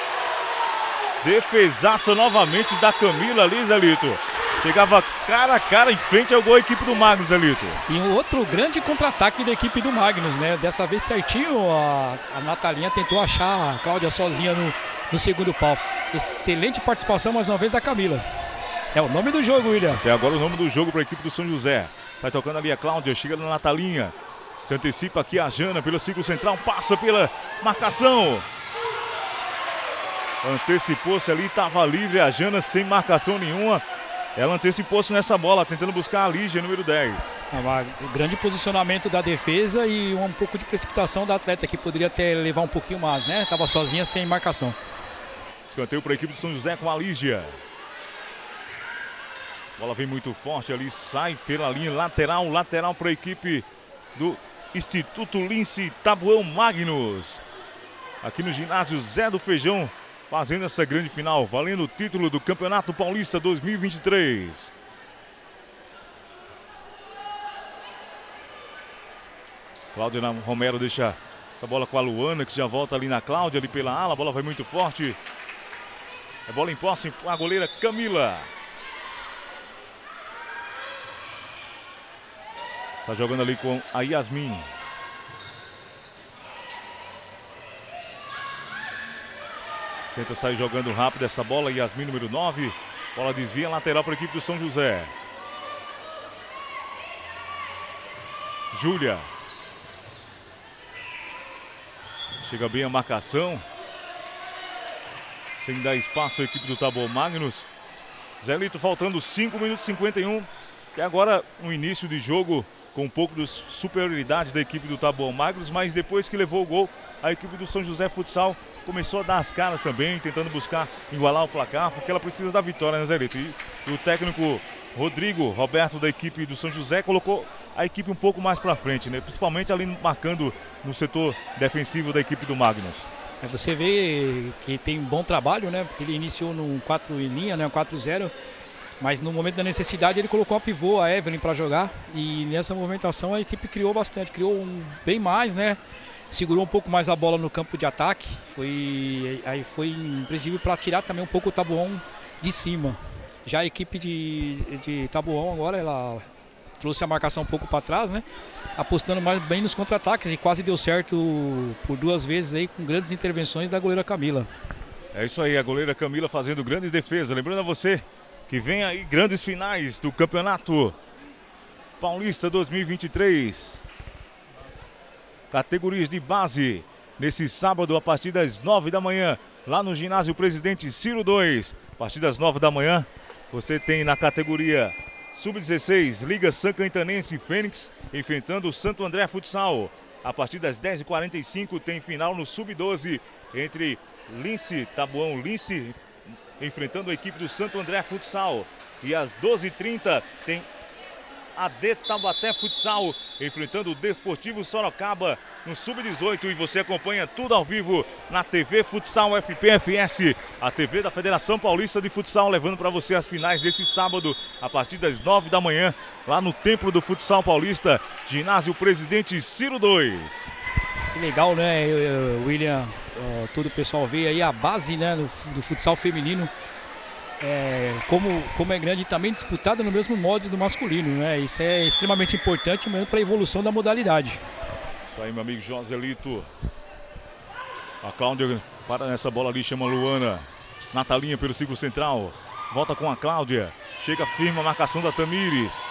Defesaça novamente da Camila ali, Zelito. Chegava cara a cara em frente ao gol a equipe do Magnus, Zelito. E um outro grande contra-ataque da equipe do Magnus, né? Dessa vez certinho, a Natalinha tentou achar a Cláudia sozinha no segundo pau. Excelente participação mais uma vez da Camila. É o nome do jogo, William. Até agora o nome do jogo para a equipe do São José. Sai tocando ali a Cláudia, chega na Natalinha. Se antecipa aqui a Jana pelo círculo central, passa pela marcação. Antecipou-se ali, estava livre a Jana sem marcação nenhuma. Ela antecipou-se nessa bola, tentando buscar a Lígia, número 10. Um grande posicionamento da defesa e um pouco de precipitação da atleta, que poderia até levar um pouquinho mais, né? Estava sozinha, sem marcação. Escanteio para a equipe do São José com a Lígia. Bola vem muito forte ali, sai pela linha lateral. Lateral para a equipe do Instituto Lince Taboão Magnus. Aqui no ginásio Zé do Feijão, fazendo essa grande final, valendo o título do Campeonato Paulista 2023. Cláudia Romero deixa essa bola com a Luana, que já volta ali na Cláudia, ali pela ala. A bola vai muito forte. É bola em posse com a goleira Camila. Está jogando ali com a Yasmin. Tenta sair jogando rápido essa bola. Yasmin, número 9. Bola desvia, lateral para a equipe do São José. Júlia. Chega bem a marcação. Sem dar espaço à equipe do Taboão Magnus. Zelito faltando 5 minutos e 51. Até agora um início de jogo com um pouco de superioridade da equipe do Taboão Magnus, mas depois que levou o gol, a equipe do São José Futsal começou a dar as caras também, tentando buscar igualar o placar, porque ela precisa da vitória, né, Zelito? E o técnico Roberto da equipe do São José colocou a equipe um pouco mais para frente, né? Principalmente ali marcando no setor defensivo da equipe do Magnus. Você vê que tem um bom trabalho, né? Porque ele iniciou num 4 em linha, né? 4-0. Mas no momento da necessidade ele colocou a pivô, a Evelyn, para jogar. E nessa movimentação a equipe criou bastante, criou bem mais, né? Segurou um pouco mais a bola no campo de ataque. Aí foi imprescindível para tirar também um pouco o Taboão de cima. Já a equipe de Taboão agora, ela trouxe a marcação um pouco para trás, né? Apostando mais bem nos contra-ataques e quase deu certo por 2 vezes aí, com grandes intervenções da goleira Camila. É isso aí, a goleira Camila fazendo grandes defesas. Lembrando a você que vem aí grandes finais do Campeonato Paulista 2023. Categorias de base, nesse sábado a partir das 9 da manhã, lá no ginásio Presidente Ciro 2. A partir das 9 da manhã, você tem na categoria Sub-16, Liga Sancantanense Fênix, enfrentando o Santo André Futsal. A partir das 10h45 tem final no Sub-12 entre Lince, Taboão Lince, enfrentando a equipe do Santo André Futsal. E às 12h30 tem AD Taubaté Futsal enfrentando o Desportivo Sorocaba no Sub-18. E você acompanha tudo ao vivo na TV Futsal FPFS, a TV da Federação Paulista de Futsal, levando para você as finais desse sábado a partir das 9 da manhã, lá no Templo do Futsal Paulista, ginásio Presidente Ciro 2. Que legal, né, William? Todo o pessoal vê aí a base, né, do futsal feminino, como é grande e também disputada no mesmo modo do masculino, né? Isso é extremamente importante mesmo para a evolução da modalidade. Isso aí, meu amigo Joselito. A Cláudia para nessa bola ali, chama a Luana. Natalinha pelo círculo central. Volta com a Cláudia. Chega firme a marcação da Tamires.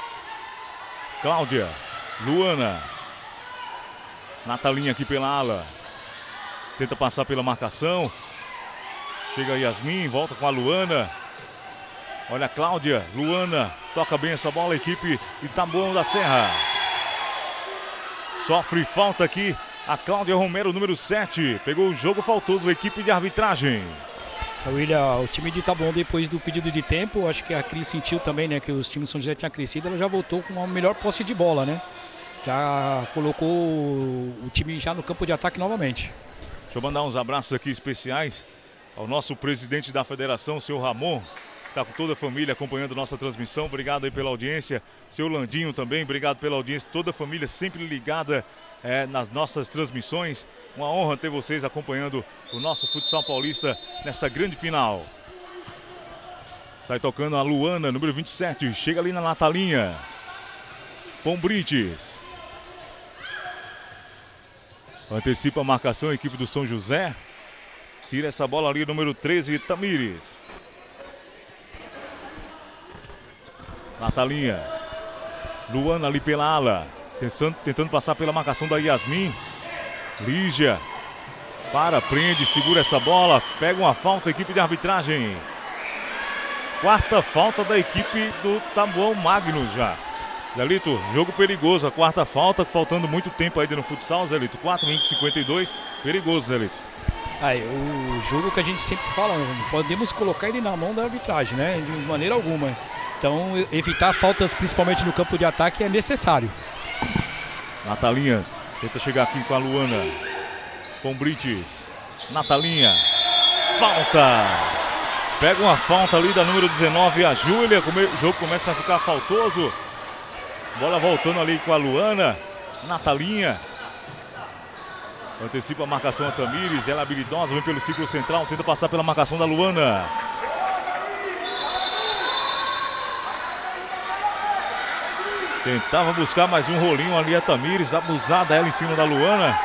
Cláudia, Luana. Natalinha aqui pela ala. Tenta passar pela marcação. Chega a Yasmin, volta com a Luana. Olha a Cláudia, Luana. Toca bem essa bola, a equipe de Taboão da Serra. Sofre falta aqui a Cláudia Romero, número 7. Pegou o jogo faltoso, a equipe de arbitragem. William, o time de Taboão, depois do pedido de tempo, acho que a Cris sentiu também, né, que os times de São José tinham crescido. Ela já voltou com uma melhor posse de bola, né? Já colocou o time já no campo de ataque novamente. Deixa eu mandar uns abraços aqui especiais ao nosso presidente da federação, o senhor Ramon, que está com toda a família acompanhando nossa transmissão. Obrigado aí pela audiência. Seu Landinho também, obrigado pela audiência. Toda a família sempre ligada nas nossas transmissões. Uma honra ter vocês acompanhando o nosso futsal paulista nessa grande final. Sai tocando a Luana, número 27. Chega ali na Natalinha. Pombrites. Antecipa a marcação a equipe do São José. Tira essa bola ali, número 13, Tamires. Natalinha. Luana ali pela ala. Tentando passar pela marcação da Yasmin. Lígia. Para, prende, segura essa bola. Pega uma falta, equipe de arbitragem. Quarta falta da equipe do Taboão Magnus já. Zelito, jogo perigoso. A quarta falta, faltando muito tempo ainda no futsal, Zelito. 4:20:52. Perigoso, Zelito. Aí, o jogo que a gente sempre fala, não podemos colocar ele na mão da arbitragem, né? De maneira alguma. Então, evitar faltas, principalmente no campo de ataque, é necessário. Natalinha tenta chegar aqui com a Luana. Pombrites. Natalinha. Falta. Pega uma falta ali da número 19, a Júlia. O jogo começa a ficar faltoso. Bola voltando ali com a Luana. Natalinha. Antecipa a marcação a Tamires. Ela é habilidosa, vem pelo ciclo central. Tenta passar pela marcação da Luana. Tentava buscar mais um rolinho ali a Tamires. Abusada ela em cima da Luana.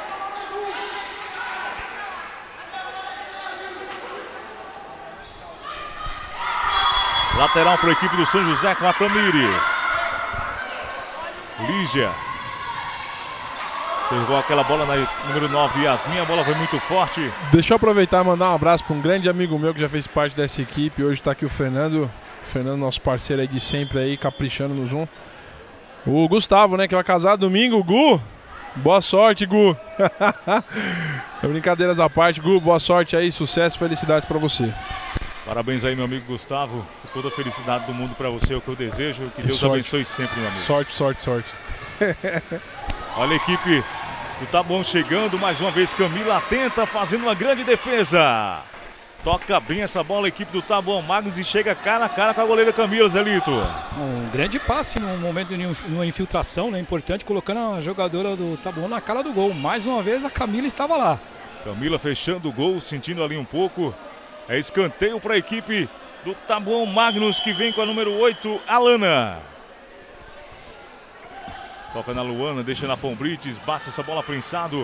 Lateral para a equipe do São José com a Tamires. Lígia. Pegou aquela bola na número 9, Yasmin. A bola foi muito forte. Deixa eu aproveitar e mandar um abraço para um grande amigo meu que já fez parte dessa equipe. Hoje está aqui o Fernando. O Fernando, nosso parceiro aí de sempre aí, caprichando no Zoom. O Gustavo, né, que vai casar domingo. Gu, boa sorte, Gu. Brincadeiras à parte, Gu, boa sorte aí, sucesso e felicidades para você. Parabéns aí, meu amigo Gustavo. Toda a felicidade do mundo para você, é o que eu desejo. Que Deus sorte. Abençoe sempre, meu amigo. Sorte, sorte, sorte. Olha a equipe do Taboão chegando. Mais uma vez, Camila atenta, fazendo uma grande defesa. Toca bem essa bola a equipe do Taboão Magnus e chega cara a cara com a goleira Camila, Zelito. Um grande passe no momento de uma infiltração, né? Importante, colocando a jogadora do Taboão na cara do gol. Mais uma vez a Camila estava lá. Camila fechando o gol, sentindo ali um pouco. É escanteio para a equipe do Taboão Magnus, que vem com a número 8, Alana. Toca na Luana, deixa na Pombrites, bate essa bola prensado.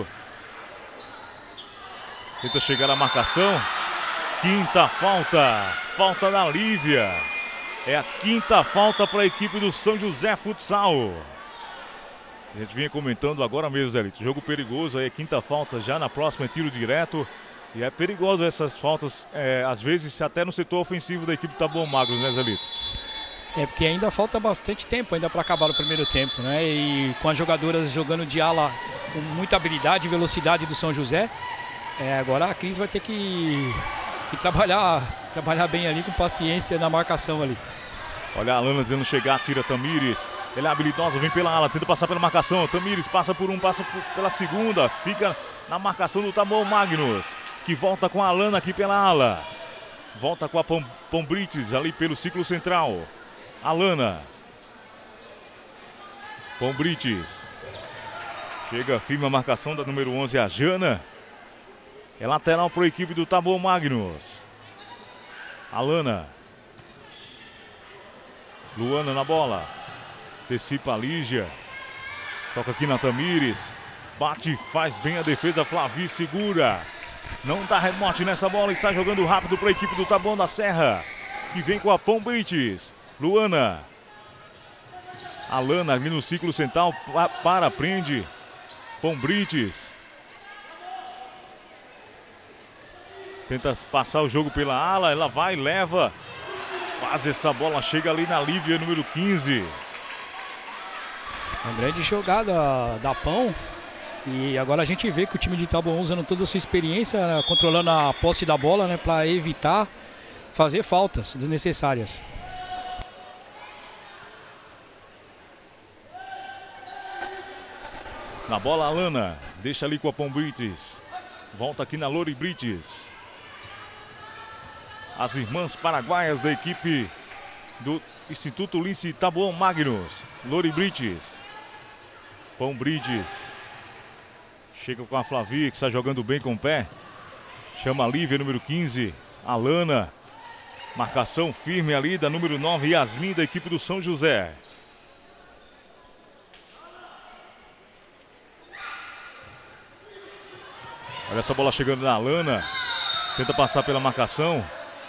Tenta chegar a marcação. Quinta falta, falta da Lívia. É a quinta falta para a equipe do São José Futsal. A gente vinha comentando agora mesmo, Zelito. Jogo perigoso, aí é quinta falta, já na próxima é tiro direto. E é perigoso essas faltas, às vezes até no setor ofensivo da equipe do Taboão Magnus, né, Zelito? É porque ainda falta bastante tempo ainda para acabar o primeiro tempo, né? E com as jogadoras jogando de ala com muita habilidade e velocidade do São José, agora a Cris vai ter que trabalhar bem ali com paciência na marcação ali. Olha a Alana tentando chegar, tira Tamires. Ela é habilidosa, vem pela ala, tenta passar pela marcação. Tamires passa por um, passa pela segunda, fica na marcação do Taboão Magnus, que volta com a Alana aqui pela ala. Volta com a Pombrites ali pelo ciclo central. Alana. Pombrites. Chega firme a marcação da número 11, a Jana. É lateral para a equipe do Taboão Magnus. Alana. Luana na bola. Antecipa a Lígia. Toca aqui na Tamires. Bate, faz bem a defesa. Flavi segura. Não dá remote nessa bola e sai jogando rápido para a equipe do Taboão da Serra, que vem com a Pombrites. Luana. Alana ali no ciclo central. Prende. Pombrites. Tenta passar o jogo pela ala. Ela vai, leva. Quase essa bola chega ali na Lívia, número 15. Uma grande jogada da Pão. E agora a gente vê que o time de Taboão usando toda a sua experiência, né, controlando a posse da bola, né, para evitar fazer faltas desnecessárias. Na bola, Alana. Deixa ali com a Pombrites. Volta aqui na Lori Brites. As irmãs paraguaias da equipe do Instituto Lince Taboão Magnus. Lori Brites. Pombrites. Chega com a Flavi, que está jogando bem com o pé. Chama a Lívia, número 15. Alana. Marcação firme ali da número 9, Yasmin, da equipe do São José. Olha essa bola chegando na Alana. Tenta passar pela marcação.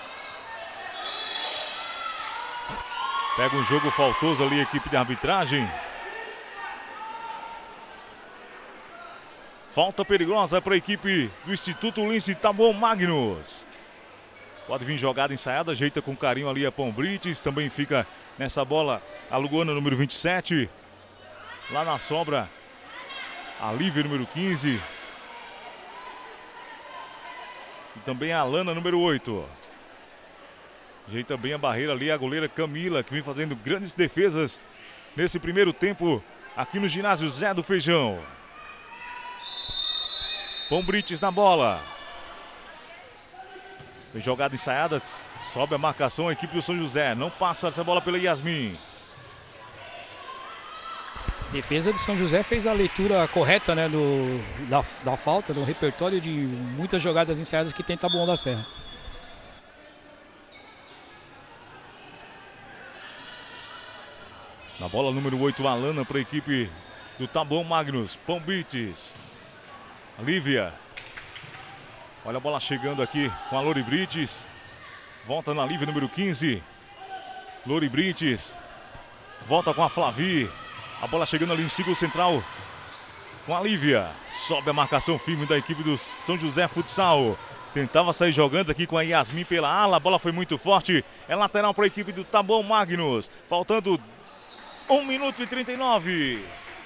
Pega um jogo faltoso ali a equipe de arbitragem. Falta perigosa para a equipe do Instituto Lince Taboão Magnus. Pode vir jogada ensaiada, ajeita com carinho ali a Pombrites. Também fica nessa bola a Lugoana, número 27. Lá na sobra, a Lívia, número 15. E também a Alana, número 8. Ajeita bem a barreira ali a goleira Camila, que vem fazendo grandes defesas nesse primeiro tempo aqui no ginásio Zé do Feijão. Pombrites na bola. Tem jogada ensaiada, sobe a marcação a equipe do São José. Não passa essa bola pela Yasmin. Defesa de São José fez a leitura correta, né, da falta, do repertório de muitas jogadas ensaiadas que tem Taboão da Serra. Na bola número 8, a Alana para a equipe do Taboão Magnus. Pombrites. Lívia. Olha a bola chegando aqui com a Lori Brites. Volta na Lívia, número 15. Lori Brites. Volta com a Flavi. A bola chegando ali no círculo central com a Lívia. Sobe a marcação firme da equipe do São José Futsal. Tentava sair jogando aqui com a Yasmin pela ala. A bola foi muito forte. É lateral para a equipe do Taboão Magnus. Faltando 1 minuto e 39.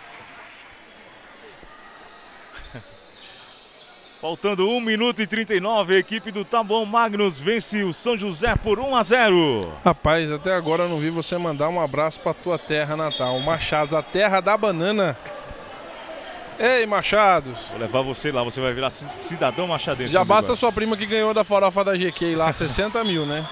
Faltando 1 minuto e 39, a equipe do Taboão Magnus vence o São José por 1-0. Rapaz, até agora eu não vi você mandar um abraço pra tua terra natal, Machados, a terra da banana. Ei, Machados. Vou levar você lá, você vai virar cidadão machadense. Já basta a sua prima que ganhou da farofa da GQ lá, 60 mil, né?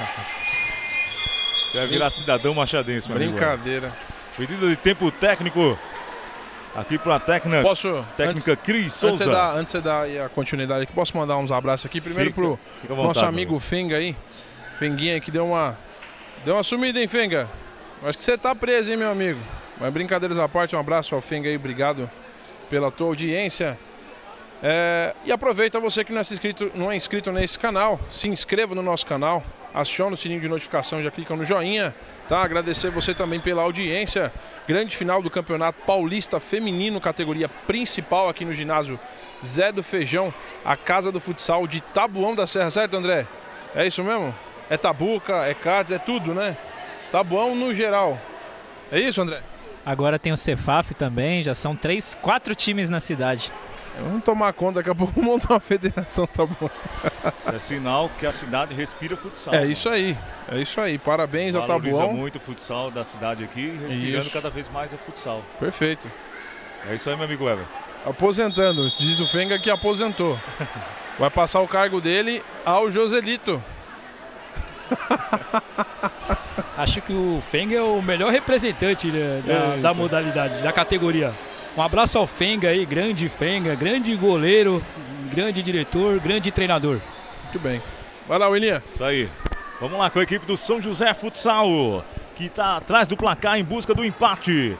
Você vai virar cidadão machadense, meu amigo. Brincadeira. Pedido de tempo técnico aqui para a técnica Cris Souza. Antes de você dar aí a continuidade aqui, posso mandar uns abraços aqui. Primeiro pro nosso amigo Fenga aí. Fenguinha que deu uma sumida, hein, Fenga? Acho que você tá preso, hein, meu amigo? Mas brincadeiras à parte, um abraço ao Fenga aí, obrigado pela tua audiência. E aproveita você que não é inscrito nesse canal, se inscreva no nosso canal, aciona o sininho de notificação, já clica no joinha, tá? Agradecer você também pela audiência. Grande final do Campeonato Paulista Feminino, categoria principal aqui no ginásio Zé do Feijão, a casa do futsal de Taboão da Serra, certo, André? É isso mesmo? É Tabuca, é Cádiz, é tudo, né? Taboão no geral. É isso, André? Agora tem o Cefaf também, já são 4 times na cidade. Vamos tomar conta, daqui a pouco montar uma federação, tá bom? Isso é sinal que a cidade respira futsal. É isso aí, é isso aí. Parabéns ao Taboão. Valoriza muito o futsal da cidade aqui, respirando cada vez mais o futsal. Perfeito. É isso aí, meu amigo Everton. Aposentando, diz o Fenga que aposentou. Vai passar o cargo dele ao Joselito. Acho que o Fenga é o melhor representante da modalidade, da categoria. Um abraço ao Fenga aí, grande Fenga, grande goleiro, grande diretor, grande treinador. Muito bem. Vai lá, William. Isso aí. Vamos lá com a equipe do São José Futsal, que está atrás do placar em busca do empate.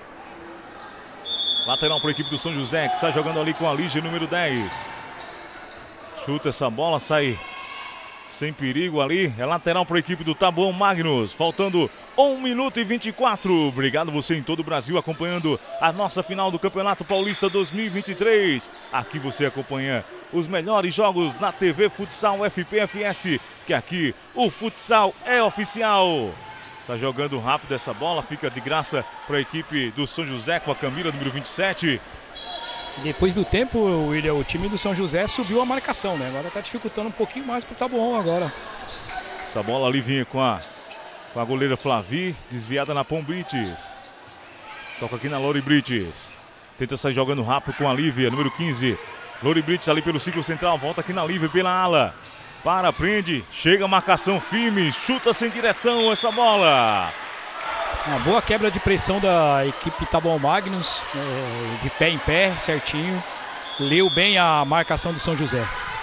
Lateral para a equipe do São José, que está jogando ali com a Lígia, número 10. Chuta essa bola, sai sem perigo ali. É lateral para a equipe do Taboão Magnus. Faltando 1 minuto e 24. Obrigado você em todo o Brasil acompanhando a nossa final do Campeonato Paulista 2023. Aqui você acompanha os melhores jogos na TV Futsal FPFS, que aqui o futsal é oficial. Está jogando rápido essa bola, fica de graça para a equipe do São José com a Camila, número 27. Depois do tempo, William, o time do São José subiu a marcação, né? Agora está dificultando um pouquinho mais para o Taboão agora. Essa bola ali vinha com a goleira Flavi, desviada na Pombrites. Toca aqui na Lori Brites. Tenta sair jogando rápido com a Lívia, número 15. Lori Brites ali pelo ciclo central, volta aqui na Lívia pela ala. Para, prende, chega a marcação firme, chuta sem direção essa bola. Uma boa quebra de pressão da equipe Taboão Magnus, de pé em pé, certinho. Leu bem a marcação do São José.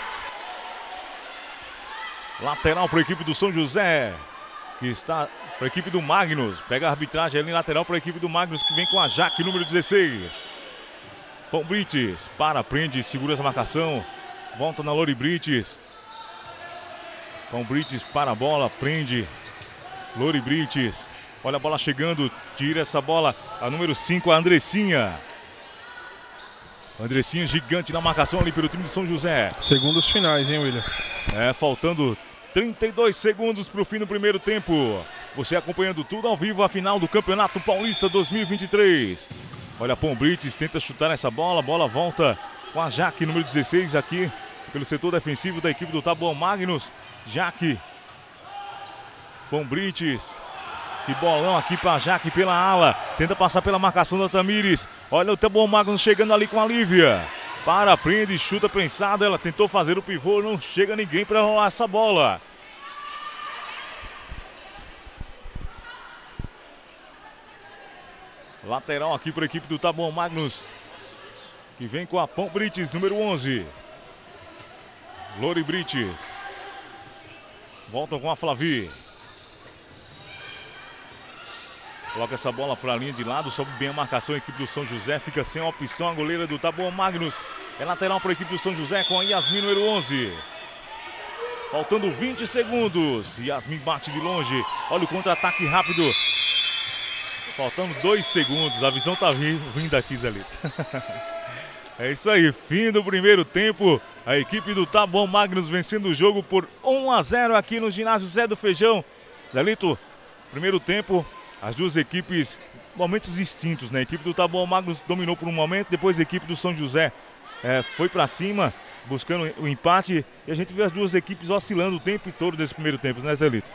Lateral para a equipe do São José, que está para a equipe do Magnus. Pega a arbitragem ali, lateral para a equipe do Magnus, que vem com a Jaque, número 16. Pombrites, para, prende, segura essa marcação. Volta na Lori Brites. Pombrites para a bola, prende. Lori Brites. Olha a bola chegando, tira essa bola, a número 5, a Andressinha. Andressinha gigante na marcação ali pelo time de São José. Segundos finais, hein, William? Faltando 32 segundos para o fim do primeiro tempo. Você acompanhando tudo ao vivo, a final do Campeonato Paulista 2023. Olha, Pombrites tenta chutar essa bola, a bola volta com a Jaque, número 16 aqui, pelo setor defensivo da equipe do Taboão Magnus. Jaque, Pombrites, que bolão aqui para a Jaque pela ala, tenta passar pela marcação da Tamires. Olha o Taboão Magnus chegando ali com a Lívia. Para, prende, chuta prensado, ela tentou fazer o pivô, não chega ninguém para rolar essa bola. Lateral aqui para a equipe do Taboão Magnus, que vem com a Pombrites, número 11. Lori Brites. Voltam com a Flavi. Coloca essa bola para a linha de lado, sobe bem a marcação, a equipe do São José fica sem a opção, a goleira do Taboão Magnus. É lateral para a equipe do São José com a Yasmin, número 11. Faltando 20 segundos, Yasmin bate de longe, olha o contra-ataque rápido. Faltando 2 segundos, a visão tá vindo aqui, Zelito. É isso aí, fim do primeiro tempo. A equipe do Taboão Magnus vencendo o jogo por 1-0 aqui no ginásio Zé do Feijão. Zelito, primeiro tempo, as duas equipes, momentos distintos, né? A equipe do Taboão Magnus dominou por um momento, depois a equipe do São José foi para cima, buscando o empate. E a gente vê as duas equipes oscilando o tempo todo desse primeiro tempo, né, Zelito?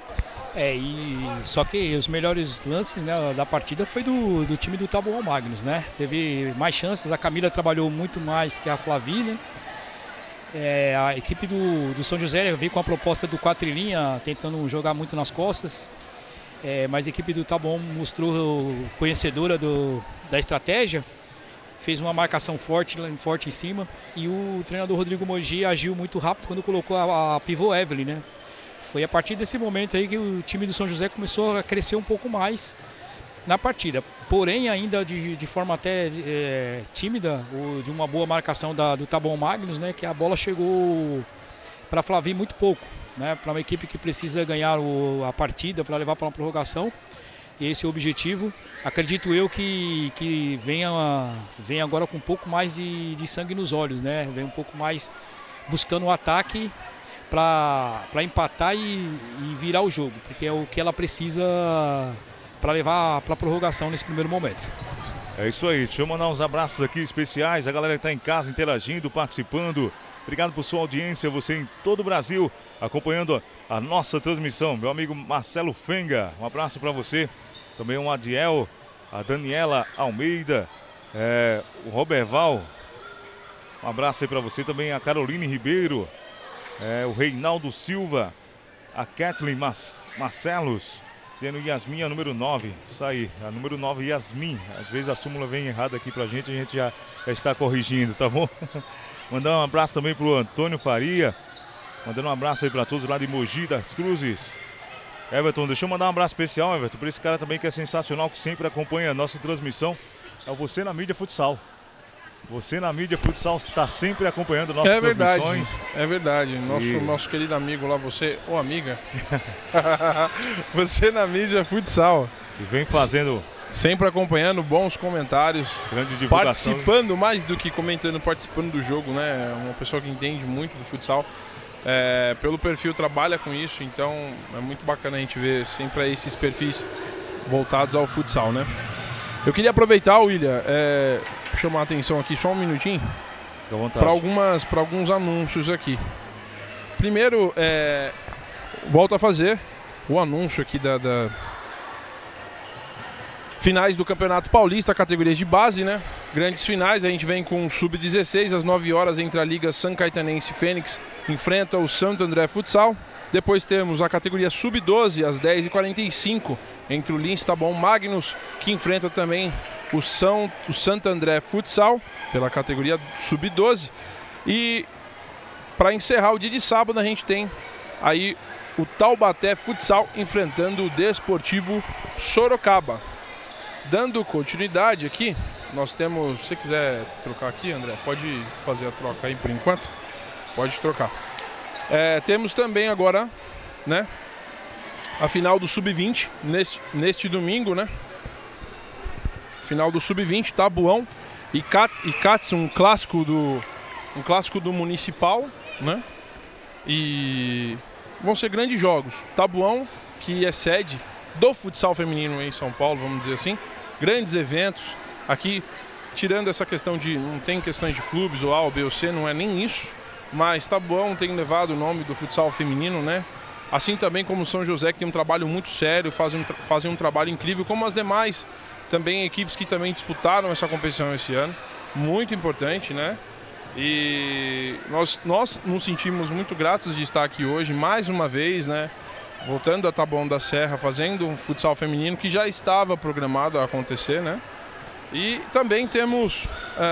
Só que os melhores lances, né, da partida foi do time do Taboão Magnus, né? Teve mais chances, a Camila trabalhou muito mais que a Flavi, né? A equipe do São José veio com a proposta do 4 em linha, tentando jogar muito nas costas. Mas a equipe do Taboão mostrou conhecedora da estratégia, fez uma marcação forte em cima, e o treinador Rodrigo Mogi agiu muito rápido quando colocou a pivô Evelyn, né? Foi a partir desse momento aí que o time do São José começou a crescer um pouco mais na partida. Porém, ainda de forma até tímida, de uma boa marcação do Taboão Magnus, né? Que a bola chegou para a Flavi muito pouco, né? Para uma equipe que precisa ganhar a partida para levar para uma prorrogação. E esse é o objetivo. Acredito eu que venha agora com um pouco mais de sangue nos olhos, né? Vem um pouco mais buscando o ataque para empatar e virar o jogo, porque é o que ela precisa para levar para a prorrogação nesse primeiro momento. É isso aí, deixa eu mandar uns abraços aqui especiais, a galera que está em casa interagindo, participando. Obrigado por sua audiência, você em todo o Brasil acompanhando a nossa transmissão. Meu amigo Marcelo Fenga, um abraço para você. Também o Adiel, a Daniela Almeida, o Roberval, um abraço aí para você. Também a Caroline Ribeiro, o Reinaldo Silva, a Kathleen Marcelos, dizendo Yasmin, a número 9. Isso aí, a número 9, Yasmin. Às vezes a súmula vem errada aqui pra gente, a gente já está corrigindo, tá bom? Mandar um abraço também pro Antônio Faria, mandando um abraço aí pra todos lá de Mogi das Cruzes. Everton, deixa eu mandar um abraço especial, Everton, pra esse cara também que é sensacional, que sempre acompanha a nossa transmissão. É o Você na Mídia Futsal. Você na Mídia Futsal está sempre acompanhando nossas transmissões. É verdade, nosso querido amigo lá, você, ou amiga, Você na Mídia Futsal. E vem fazendo... Sempre acompanhando, bons comentários. Grande divulgação. Participando, mais do que comentando, participando do jogo, né? Uma pessoa que entende muito do futsal. Pelo perfil trabalha com isso, então é muito bacana a gente ver sempre esses perfis voltados ao futsal, né? Eu queria aproveitar, William, chamar a atenção aqui só um minutinho para alguns anúncios aqui. Primeiro, volto a fazer o anúncio aqui da finais do Campeonato Paulista, categorias de base, né? Grandes finais, a gente vem com o Sub-16 às 9 horas entre a Liga São Caetanense Fênix enfrenta o Santo André Futsal. Depois temos a categoria Sub-12 às 10h45 entre o Lins Taboão Magnus, que enfrenta também o Santo André Futsal pela categoria Sub-12. E para encerrar o dia de sábado a gente tem aí o Taubaté Futsal enfrentando o Desportivo Sorocaba. Dando continuidade aqui, nós temos, se você quiser trocar aqui, André, pode fazer a troca aí por enquanto, pode trocar. Temos também agora, né, a final do Sub-20, neste domingo, né, final do Sub-20, Tabuão e Cats, um clássico do Municipal, né? E vão ser grandes jogos. Tabuão, que é sede do futsal feminino em São Paulo, vamos dizer assim. Grandes eventos. Aqui, tirando essa questão de não tem questões de clubes ou A ou B ou C, não é nem isso. Mas Tabuão tem levado o nome do futsal feminino, né? Assim também como São José, que tem um trabalho muito sério, fazem um trabalho incrível, como as demais também equipes que também disputaram essa competição esse ano. Muito importante, né? E nós nos sentimos muito gratos de estar aqui hoje, mais uma vez, né? Voltando a Taboão da Serra, fazendo um futsal feminino que já estava programado a acontecer, né? E também temos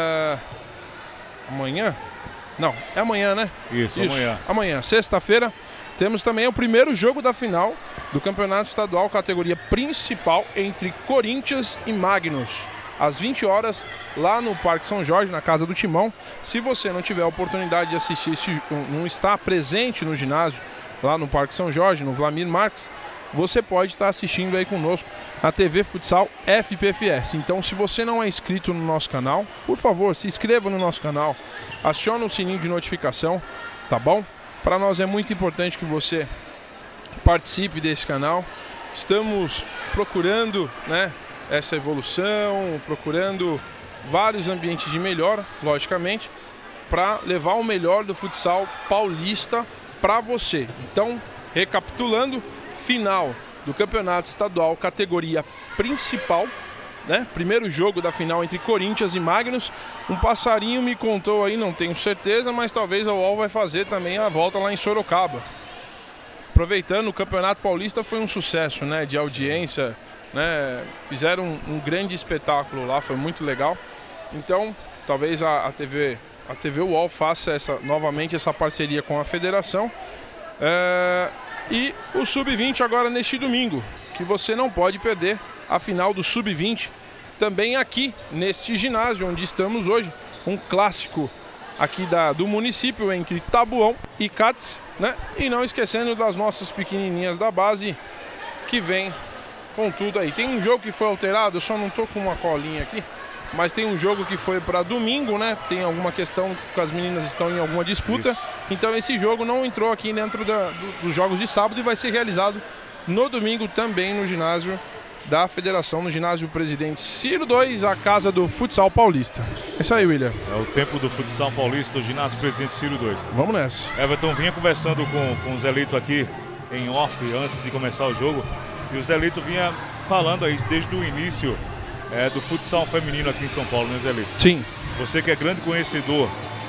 amanhã? Não, é amanhã, né? Isso. Amanhã. Amanhã, sexta-feira, temos também o primeiro jogo da final do Campeonato Estadual, categoria principal, entre Corinthians e Magnus. Às 20 horas, lá no Parque São Jorge, na Casa do Timão. Se você não tiver a oportunidade de assistir, não está presente no ginásio, lá no Parque São Jorge, no Vlamir Marques, você pode estar assistindo aí conosco na TV Futsal FPFS. Então, se você não é inscrito no nosso canal, por favor, se inscreva no nosso canal, acione o sininho de notificação, tá bom? Para nós é muito importante que você participe desse canal. Estamos procurando, né, essa evolução, procurando vários ambientes de melhora, logicamente, para levar o melhor do futsal paulista para você. Então, recapitulando, final do Campeonato Estadual, categoria principal, né? Primeiro jogo da final entre Corinthians e Magnus. Um passarinho me contou aí, não tenho certeza, mas talvez a UOL vai fazer também a volta lá em Sorocaba. Aproveitando, o Campeonato Paulista foi um sucesso, né? De audiência, né? Fizeram um grande espetáculo lá, foi muito legal. Então, talvez a TV UOL faça novamente essa parceria com a federação. E o Sub-20 agora neste domingo, que você não pode perder a final do Sub-20, também aqui neste ginásio onde estamos hoje, um clássico aqui do município entre Tabuão e Cats, né? E não esquecendo das nossas pequenininhas da base que vem com tudo aí. Tem um jogo que foi alterado, eu só não tô com uma colinha aqui, mas tem um jogo que foi para domingo, né? Tem alguma questão que as meninas estão em alguma disputa. Isso. Então esse jogo não entrou aqui dentro dos jogos de sábado e vai ser realizado no domingo também no ginásio da Federação, no ginásio Presidente Ciro II, a casa do futsal paulista. É isso aí, William. É o tempo do futsal paulista, o ginásio Presidente Ciro II. Vamos nessa. Everton vinha conversando com o Zelito aqui em off antes de começar o jogo. E o Zelito vinha falando aí desde o início do futsal feminino aqui em São Paulo, né, Zelito? Sim. Você que é grande conhecedor,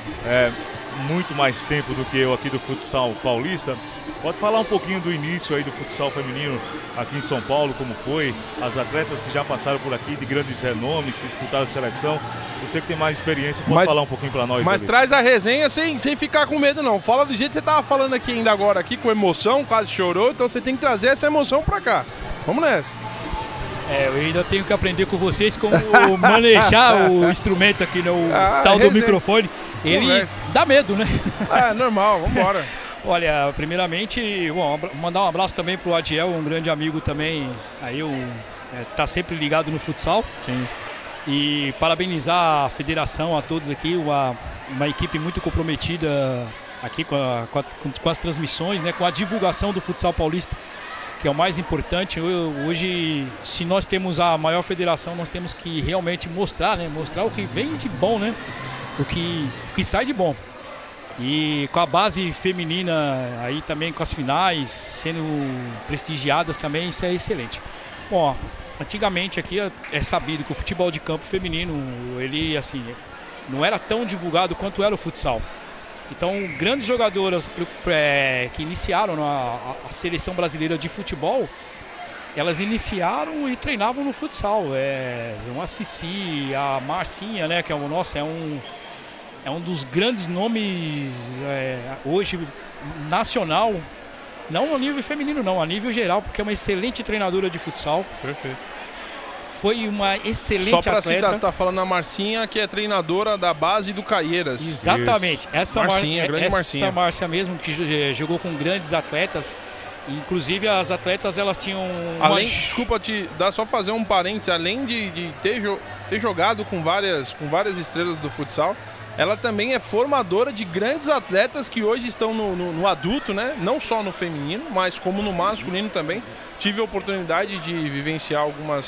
muito mais tempo do que eu aqui do futsal paulista, pode falar um pouquinho do início aí do futsal feminino aqui em São Paulo, como foi, as atletas que já passaram por aqui, de grandes renomes, que disputaram a seleção. Você que tem mais experiência, pode falar um pouquinho pra nós. Mas traz a resenha sem ficar com medo, não. Fala do jeito que você tava falando aqui ainda agora, aqui com emoção, quase chorou, então você tem que trazer essa emoção pra cá. Vamos nessa. Eu ainda tenho que aprender com vocês como manejar o instrumento aqui, no tal do microfone. Ele dá medo, né? Normal, vambora. Olha, primeiramente, mandar um abraço também pro Adiel, um grande amigo também, aí tá sempre ligado no futsal. Sim. E parabenizar a federação, a todos aqui, uma equipe muito comprometida aqui com as transmissões, né, com a divulgação do futsal paulista, que é o mais importante. Hoje, se nós temos a maior federação, nós temos que realmente mostrar, né, mostrar o que vem de bom, né, o que sai de bom. E com a base feminina aí também, com as finais sendo prestigiadas também, isso é excelente. Bom, antigamente aqui é sabido que o futebol de campo feminino, ele assim, não era tão divulgado quanto era o futsal. Então, grandes jogadoras que iniciaram a seleção brasileira de futebol, elas iniciaram e treinavam no futsal. A Cici, a Marcinha, né, que é um dos grandes nomes hoje nacional, não a nível feminino não, a nível geral, porque é uma excelente treinadora de futsal. Perfeito. Foi uma excelente atleta. Só para citar, você está falando a Marcinha, que é treinadora da base do Caieiras. Exatamente. Isso. Essa Marcinha, grande Marcinha. Essa Márcia mesmo, que jogou com grandes atletas Inclusive as atletas, elas tinham desculpa te dar, só fazer um parênteses, além de ter jogado com várias estrelas do futsal, ela também é formadora de grandes atletas que hoje estão no adulto, né? Não só no feminino, mas como no masculino também. Tive a oportunidade de vivenciar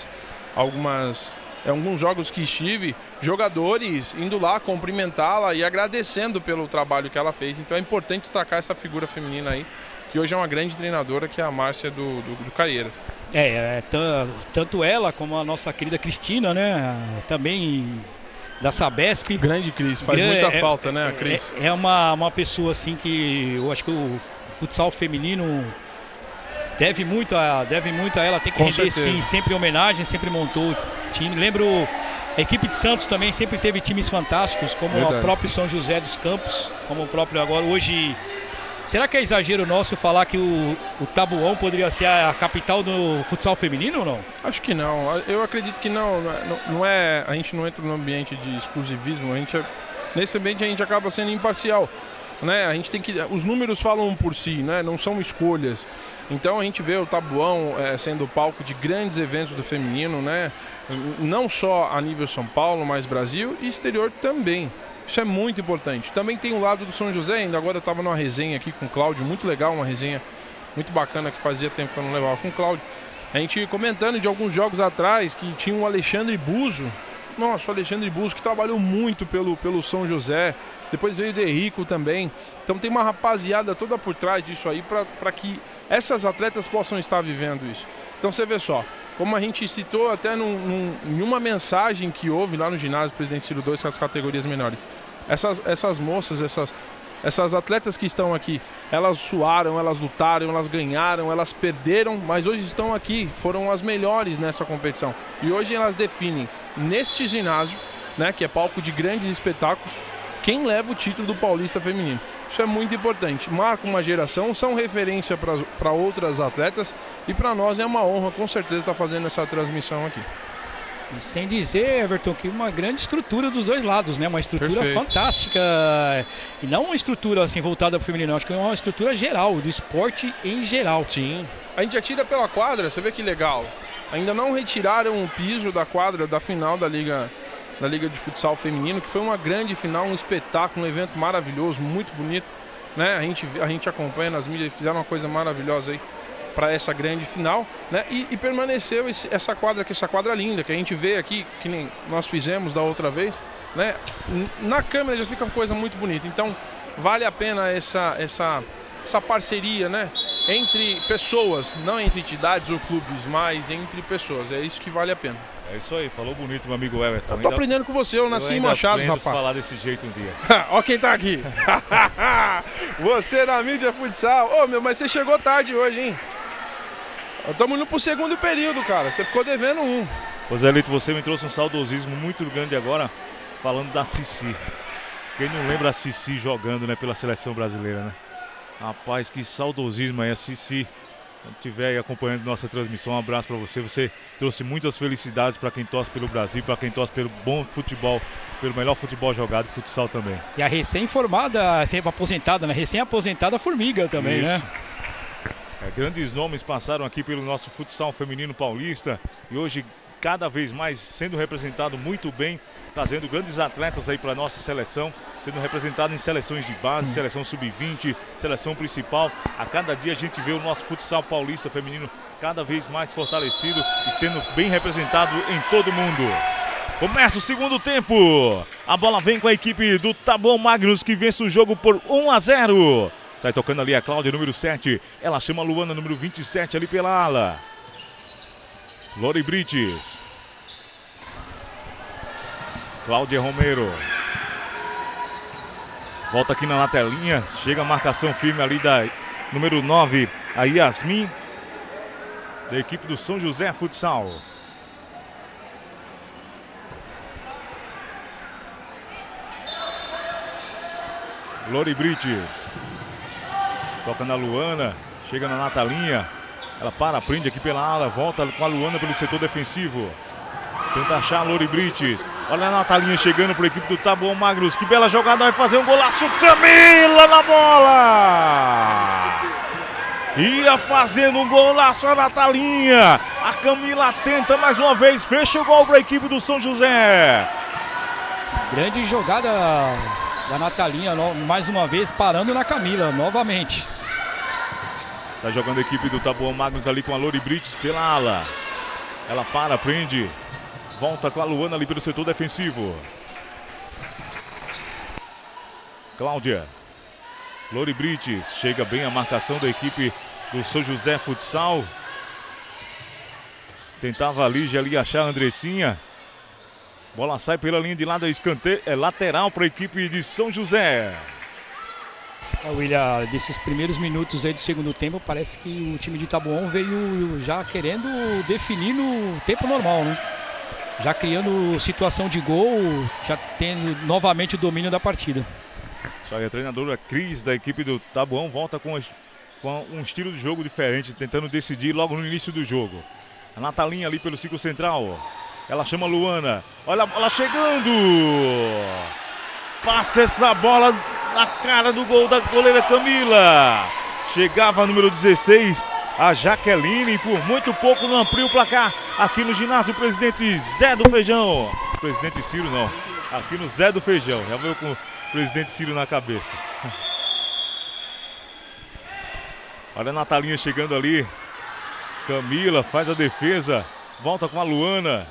alguns jogos que estive, jogadores indo lá cumprimentá-la e agradecendo pelo trabalho que ela fez. Então é importante destacar essa figura feminina aí, que hoje é uma grande treinadora, que é a Márcia do Caieiras. Tanto ela como a nossa querida Cristina, né? Também da Sabesp. Grande Cris, faz muita falta, né, a Cris? É uma pessoa assim que eu acho que o futsal feminino deve muito a ela, tem que Com render certeza. sim, sempre homenagem, sempre montou time. Lembro, a equipe de Santos também sempre teve times fantásticos, como Verdade. o próprio São José dos Campos, como o próprio agora hoje. Será que é exagero nosso falar que o Taboão poderia ser a capital do futsal feminino ou não? Acho que não. Eu acredito que não. Não é, a gente não entra no ambiente de exclusivismo. Nesse ambiente a gente acaba sendo imparcial, né? A gente tem que, os números falam por si, né? Não são escolhas. Então a gente vê o Taboão sendo palco de grandes eventos do feminino, né? Não só a nível São Paulo, mas Brasil e exterior também. Isso é muito importante. Também tem o lado do São José, ainda agora eu estava numa resenha aqui com o Cláudio, muito legal, uma resenha muito bacana que fazia tempo que eu não levava com o Cláudio. A gente comentando de alguns jogos atrás que tinha o Alexandre Buzo. Nossa, o Alexandre Buzo que trabalhou muito pelo São José. Depois veio o Derrico também. Então tem uma rapaziada toda por trás disso aí para que essas atletas possam estar vivendo isso. Então você vê só, como a gente citou até em uma mensagem que houve lá no ginásio Presidente Ciro II com as categorias menores. Essas moças, essas atletas que estão aqui, elas suaram, elas lutaram, elas ganharam, elas perderam, mas hoje estão aqui, foram as melhores nessa competição. E hoje elas definem, neste ginásio, né, que é palco de grandes espetáculos, quem leva o título do Paulista Feminino. Isso é muito importante, marca uma geração, são referência para outras atletas e para nós é uma honra, com certeza, estar fazendo essa transmissão aqui. E sem dizer, Everton, que uma grande estrutura dos dois lados, né? Uma estrutura Perfeito. fantástica. E não uma estrutura assim voltada para o feminino, acho que é uma estrutura geral, do esporte em geral. Sim. A gente atira pela quadra, você vê que legal. Ainda não retiraram o piso da quadra da final da Liga de Futsal Feminino, que foi uma grande final, um espetáculo, um evento maravilhoso, muito bonito, né? A gente acompanha nas mídias, fizeram uma coisa maravilhosa aí para essa grande final, né? E permaneceu essa quadra linda que a gente vê aqui, que nem nós fizemos da outra vez, né? Na câmera já fica uma coisa muito bonita. Então vale a pena essa parceria, né? Entre pessoas, não entre entidades ou clubes, mas entre pessoas. É isso que vale a pena. É isso aí, falou bonito, meu amigo Everton. Eu tô aprendendo com você, eu nasci em Machados, rapaz. Falar desse jeito um dia. Ó quem tá aqui. Você na mídia futsal. Ô, meu, mas você chegou tarde hoje, hein? Estamos indo pro segundo período, cara. Você ficou devendo um. Ô Zé Lito, você me trouxe um saudosismo muito grande agora, falando da Cici. Quem não lembra a Cici jogando, né, pela seleção brasileira, né? Rapaz, que saudosismo aí, a Cici. Quando estiver aí acompanhando nossa transmissão, um abraço para você. Você trouxe muitas felicidades para quem torce pelo Brasil, para quem torce pelo bom futebol, pelo melhor futebol jogado, futsal também. E a recém-formada, aposentada, né? Recém-aposentada Formiga também, Isso. né? Grandes nomes passaram aqui pelo nosso futsal feminino paulista e hoje cada vez mais sendo representado muito bem, trazendo grandes atletas aí para nossa seleção, sendo representado em seleções de base, seleção sub-20, seleção principal. A cada dia a gente vê o nosso futsal paulista feminino cada vez mais fortalecido e sendo bem representado em todo o mundo. Começa o segundo tempo. A bola vem com a equipe do Taboão Magnus, que vence o jogo por 1-0. Sai tocando ali a Cláudia, número 7. Ela chama a Luana, número 27, ali pela ala. Lori Brites. Cláudia Romero. Volta aqui na telinha. Chega a marcação firme ali da número 9, a Yasmin, da equipe do São José Futsal. Lori Brites. Toca na Luana, chega na Natalinha. Ela prende aqui pela ala, volta com a Luana pelo setor defensivo. Tenta achar a Lori Brites. Olha a Natalinha chegando para a equipe do Taboão Magnus. Que bela jogada, vai fazer um golaço. Camila na bola! Ia fazendo um golaço a Natalinha. A Camila tenta mais uma vez, fecha o gol para a equipe do São José. Grande jogada da Natalinha, mais uma vez parando na Camila, novamente. Está jogando a equipe do Taboão Magnus ali com a Lori Brites pela ala. Ela para, prende. Volta com a Luana ali pelo setor defensivo. Cláudia. Lori Brites. Chega bem a marcação da equipe do São José Futsal. Tentava a Lígia ali achar a Andressinha. Bola sai pela linha de lado, escanteio, é lateral para a equipe de São José. William, desses primeiros minutos aí do segundo tempo, parece que o time de Taboão veio já querendo definir no tempo normal, né? Já criando situação de gol, já tendo novamente o domínio da partida. Só aí a treinadora Cris da equipe do Taboão volta com um estilo de jogo diferente, tentando decidir logo no início do jogo. A Natalinha ali pelo ciclo central. Ela chama a Luana. Olha a bola chegando. Passa essa bola na cara do gol da goleira Camila. Chegava a número 16, a Jaqueline. Por muito pouco não ampliou o placar aqui no ginásio Presidente Zé do Feijão. Presidente Ciro não. Aqui no Zé do Feijão. Já veio com o Presidente Ciro na cabeça. Olha a Natalinha chegando ali. Camila faz a defesa. Volta com a Luana.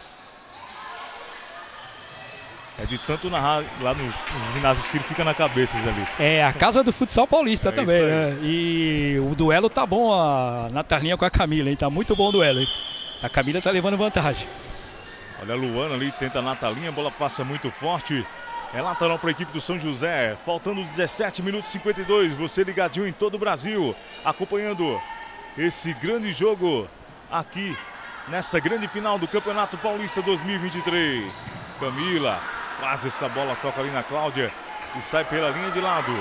É de tanto narrar lá no ginásio Ciro, fica na cabeça, Zé Lito. É a casa do futsal paulista também, né? E o duelo tá bom, a Natalinha com a Camila, hein? Tá muito bom o duelo, hein? A Camila tá levando vantagem. Olha a Luana ali, tenta a Natalinha, a bola passa muito forte. É lateral para a equipe do São José. Faltando 17 minutos e 52. Você ligadinho em todo o Brasil, acompanhando esse grande jogo aqui nessa grande final do Campeonato Paulista 2023. Camila. Quase essa bola toca ali na Cláudia e sai pela linha de lado.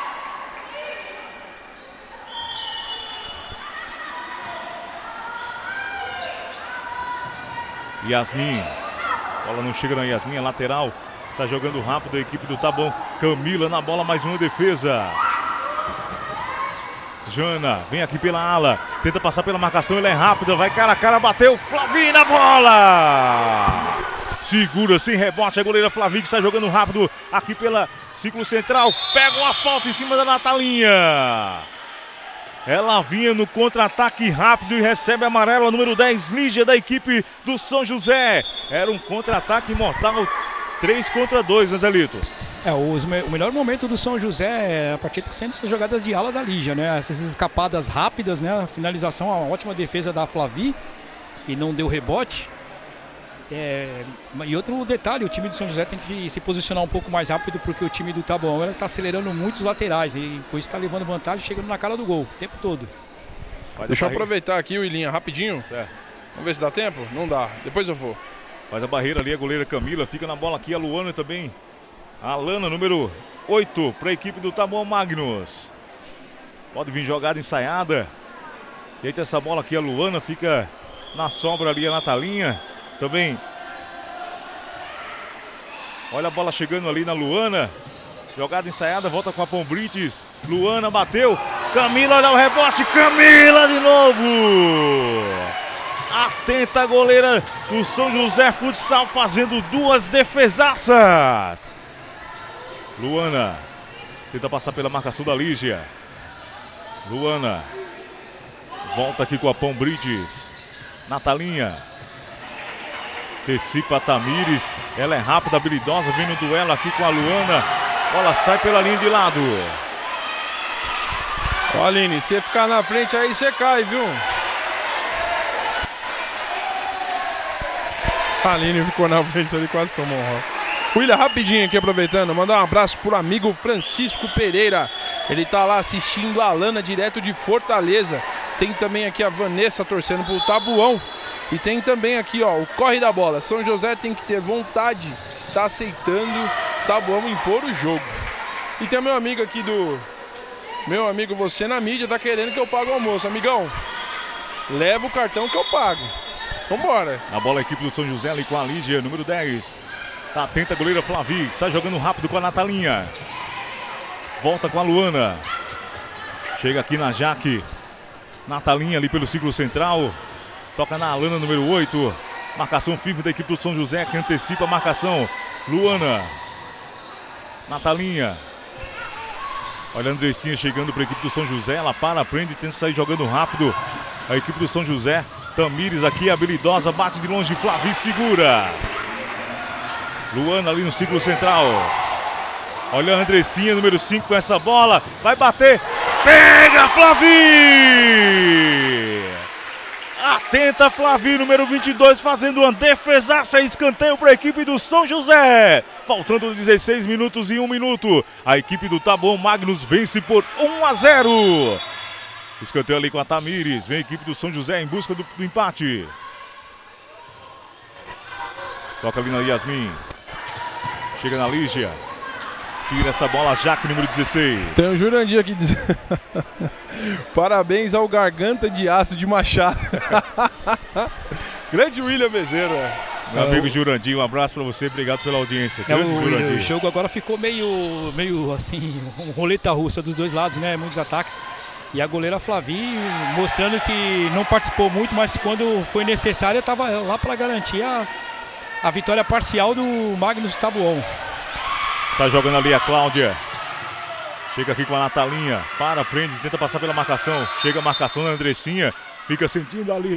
Yasmin. Bola não chega na Yasmin, é lateral. Está jogando rápido a equipe do Taboão. Camila na bola, mais uma defesa. Jana vem aqui pela ala. Tenta passar pela marcação, ele é rápida. Vai cara a cara, bateu. Flavinha na bola. Segura sem rebote a goleira Flavinha, que está jogando rápido aqui pela ciclo central. Pega uma falta em cima da Natalinha. Ela vinha no contra-ataque rápido e recebe a amarela, número 10, Lígia, da equipe do São José. Era um contra-ataque mortal, 3 contra 2, né, Zelito? O melhor momento do São José a partir está sendo essas jogadas de ala da Lígia, né? Essas escapadas rápidas, né? A finalização, a ótima defesa da Flavi, que não deu rebote. E outro detalhe, o time do São José tem que se posicionar um pouco mais rápido, porque o time do Taboão está acelerando muitos laterais e com isso está levando vantagem, chegando na cara do gol o tempo todo. Deixa eu aproveitar aqui, William, rapidinho. Certo. Vamos ver se dá tempo? Não dá, depois eu vou. Faz a barreira ali a goleira Camila, fica na bola aqui a Luana também. A Alana, número 8, para a equipe do Taboão Magnus. Pode vir jogada ensaiada. Deita essa bola aqui a Luana, fica na sobra ali a Natalinha. Também. Olha a bola chegando ali na Luana. Jogada ensaiada, volta com a Pombrites. Luana bateu. Camila, olha o rebote. Camila de novo. Atenta a goleira do São José Futsal, fazendo 2 defesaças. Luana tenta passar pela marcação da Lígia. Luana volta aqui com a Pombrites. Natalinha. Antecipa a Tamires, ela é rápida, habilidosa, vem no duelo aqui com a Luana. Bola sai pela linha de lado. Ó, Aline, se você ficar na frente aí, você cai, viu? A Aline ficou na frente ali, quase tomou um rock. William, rapidinho aqui, aproveitando, mandar um abraço pro amigo Francisco Pereira. Ele tá lá assistindo a Alana, direto de Fortaleza. Tem também aqui a Vanessa torcendo pro Taboão. E tem também aqui, ó, o corre da bola. São José tem que ter vontade, está aceitando Taboão impor o jogo. E tem meu amigo aqui meu amigo Você na Mídia, tá querendo que eu pague o almoço. Amigão, leva o cartão que eu pago. Vambora. A bola a equipe do São José ali com a Lígia, número 10. Tá atenta a goleira Flavi, que está jogando rápido com a Natalinha. Volta com a Luana. Chega aqui na Jaque. Natalinha ali pelo círculo central. Toca na Alana, número 8. Marcação firme da equipe do São José, que antecipa a marcação. Luana. Natalinha. Olha a Andressinha chegando para a equipe do São José. Ela para, prende, tenta sair jogando rápido. A equipe do São José. Tamires aqui, habilidosa, bate de longe. Flavi segura. Luana ali no círculo central. Olha a Andressinha, número 5, com essa bola. Vai bater. Pega, Flavi! Atenta, Flavi, número 22, fazendo uma defesaça. Escanteio para a equipe do São José. Faltando 16 minutos e 1 minuto. A equipe do Taboão Magnus vence por 1-0. Escanteio ali com a Tamires. Vem a equipe do São José em busca do empate. Toca ali na Yasmin. Chega na Lígia. Tira essa bola, Jaque, número 16. Tem um Jurandir aqui dizendo... Parabéns ao Garganta de Aço de Machado. Grande William Bezerra. Meu amigo Jurandir, um abraço pra você, obrigado pela audiência. O jogo agora ficou meio assim, roleta russa dos dois lados, né? Muitos ataques. E a goleira Flavi mostrando que não participou muito, mas quando foi necessária estava lá para garantir a vitória parcial do Magnus Taboão. Sai jogando ali a Cláudia. Chega aqui com a Natalinha. Para, prende, tenta passar pela marcação. Chega a marcação da Andressinha. Fica sentindo ali.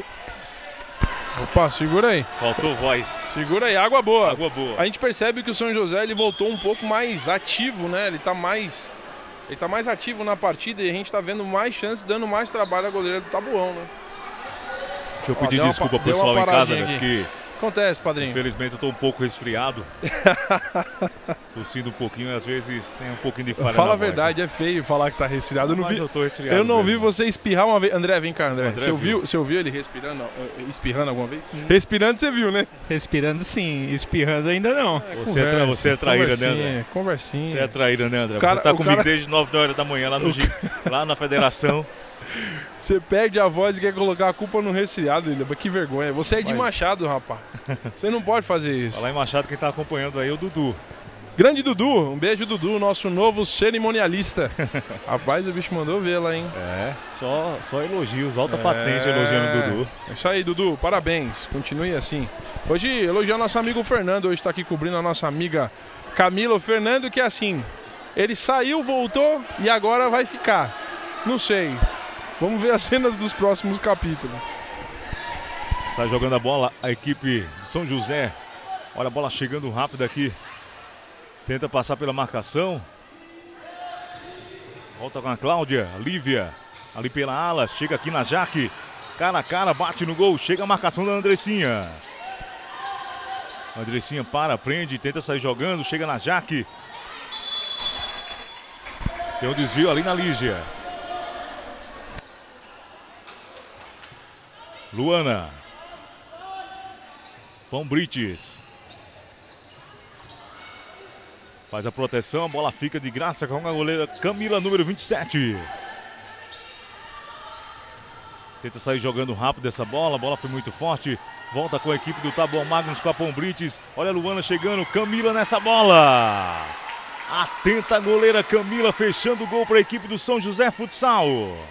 Opa, segura aí. Faltou voz. Segura aí, água boa. Água boa. A gente percebe que o São José ele voltou um pouco mais ativo, né? Ele tá mais ativo na partida e a gente tá vendo mais chances, dando mais trabalho à goleira do Taboão, né? Deixa eu pedir desculpa pro pessoal em casa, né? Porque acontece, padrinho. Infelizmente eu tô um pouco resfriado. Tossindo um pouquinho, às vezes tem um pouquinho de falha. Fala a voz, verdade, né? É feio falar que tá resfriado. Eu tô resfriado. Eu não vi mesmo. você espirrar uma vez. André, vem cá, André. Você ouviu ele espirrando alguma vez? Respirando você viu, né? Respirando sim, espirrando ainda não. Você é traíra, né, André? Conversinha. Você é traíra, né, André? Cara, você tá comigo desde 9 horas da manhã lá na federação. Você perde a voz e quer colocar a culpa no resfriado, William. Que vergonha. Você é de Machado, rapaz. Você não pode fazer isso. Falar em Machado, quem tá acompanhando aí é o Dudu. Grande Dudu, um beijo, Dudu, nosso novo cerimonialista. Rapaz, o bicho mandou ver lá, hein? É, só elogios, alta patente elogiando o Dudu. É isso aí, Dudu, parabéns, continue assim. Hoje, elogiar nosso amigo Fernando, hoje tá aqui cobrindo a nossa amiga Camila. O Fernando que é assim, ele saiu, voltou e agora vai ficar. Não sei, vamos ver as cenas dos próximos capítulos. Sai jogando a bola a equipe de São José. Olha a bola chegando rápido aqui. Tenta passar pela marcação. Volta com a Cláudia. Lívia. Ali pela ala. Chega aqui na Jaque. Cara a cara. Bate no gol. Chega a marcação da Andressinha. Andressinha para. Prende. Tenta sair jogando. Chega na Jaque. Tem um desvio ali na Lígia. Luana. Pão Brites. Faz a proteção, a bola fica de graça com a goleira Camila, número 27. Tenta sair jogando rápido essa bola, a bola foi muito forte. Volta com a equipe do Taboão Magnus com a Pão Brites. Olha a Luana chegando, Camila nessa bola. Atenta a goleira Camila, fechando o gol para a equipe do São José Futsal.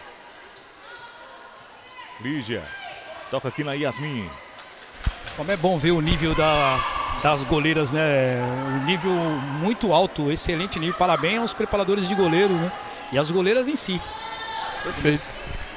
Lígia, toca aqui na Yasmin. Como é bom ver o nível das goleiras, né? Um nível muito alto, excelente nível. Parabéns aos preparadores de goleiros, né? E as goleiras em si. Perfeito.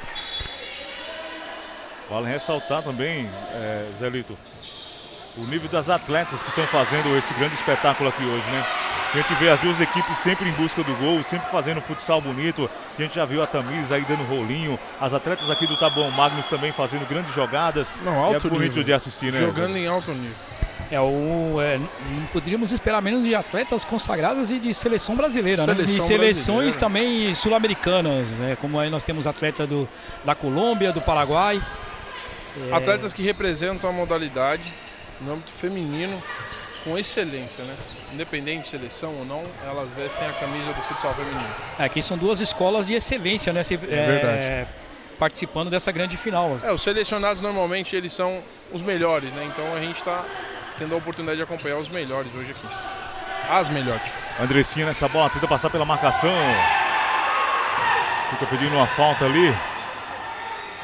Vale ressaltar também, Zé Lito, o nível das atletas que estão fazendo esse grande espetáculo aqui hoje, né? A gente vê as duas equipes sempre em busca do gol, sempre fazendo futsal bonito. A gente já viu a Tamires aí dando rolinho. As atletas aqui do Taboão Magnus também fazendo grandes jogadas. Não, alto é bonito nível de assistir, né? Jogando em alto nível. Não poderíamos esperar menos de atletas consagradas e de seleção brasileira, né? E seleções também sul-americanas, né? Como aí nós temos atleta da Colômbia, do Paraguai. Atletas que representam a modalidade no âmbito feminino com excelência, né? Independente de seleção ou não, elas vestem a camisa do futsal feminino. Aqui são duas escolas de excelência, né? Verdade. Participando dessa grande final. Os selecionados normalmente eles são os melhores, né? Então a gente está tendo a oportunidade de acompanhar os melhores hoje aqui. As melhores. Andressinha nessa bola, tenta passar pela marcação. Fica pedindo uma falta ali.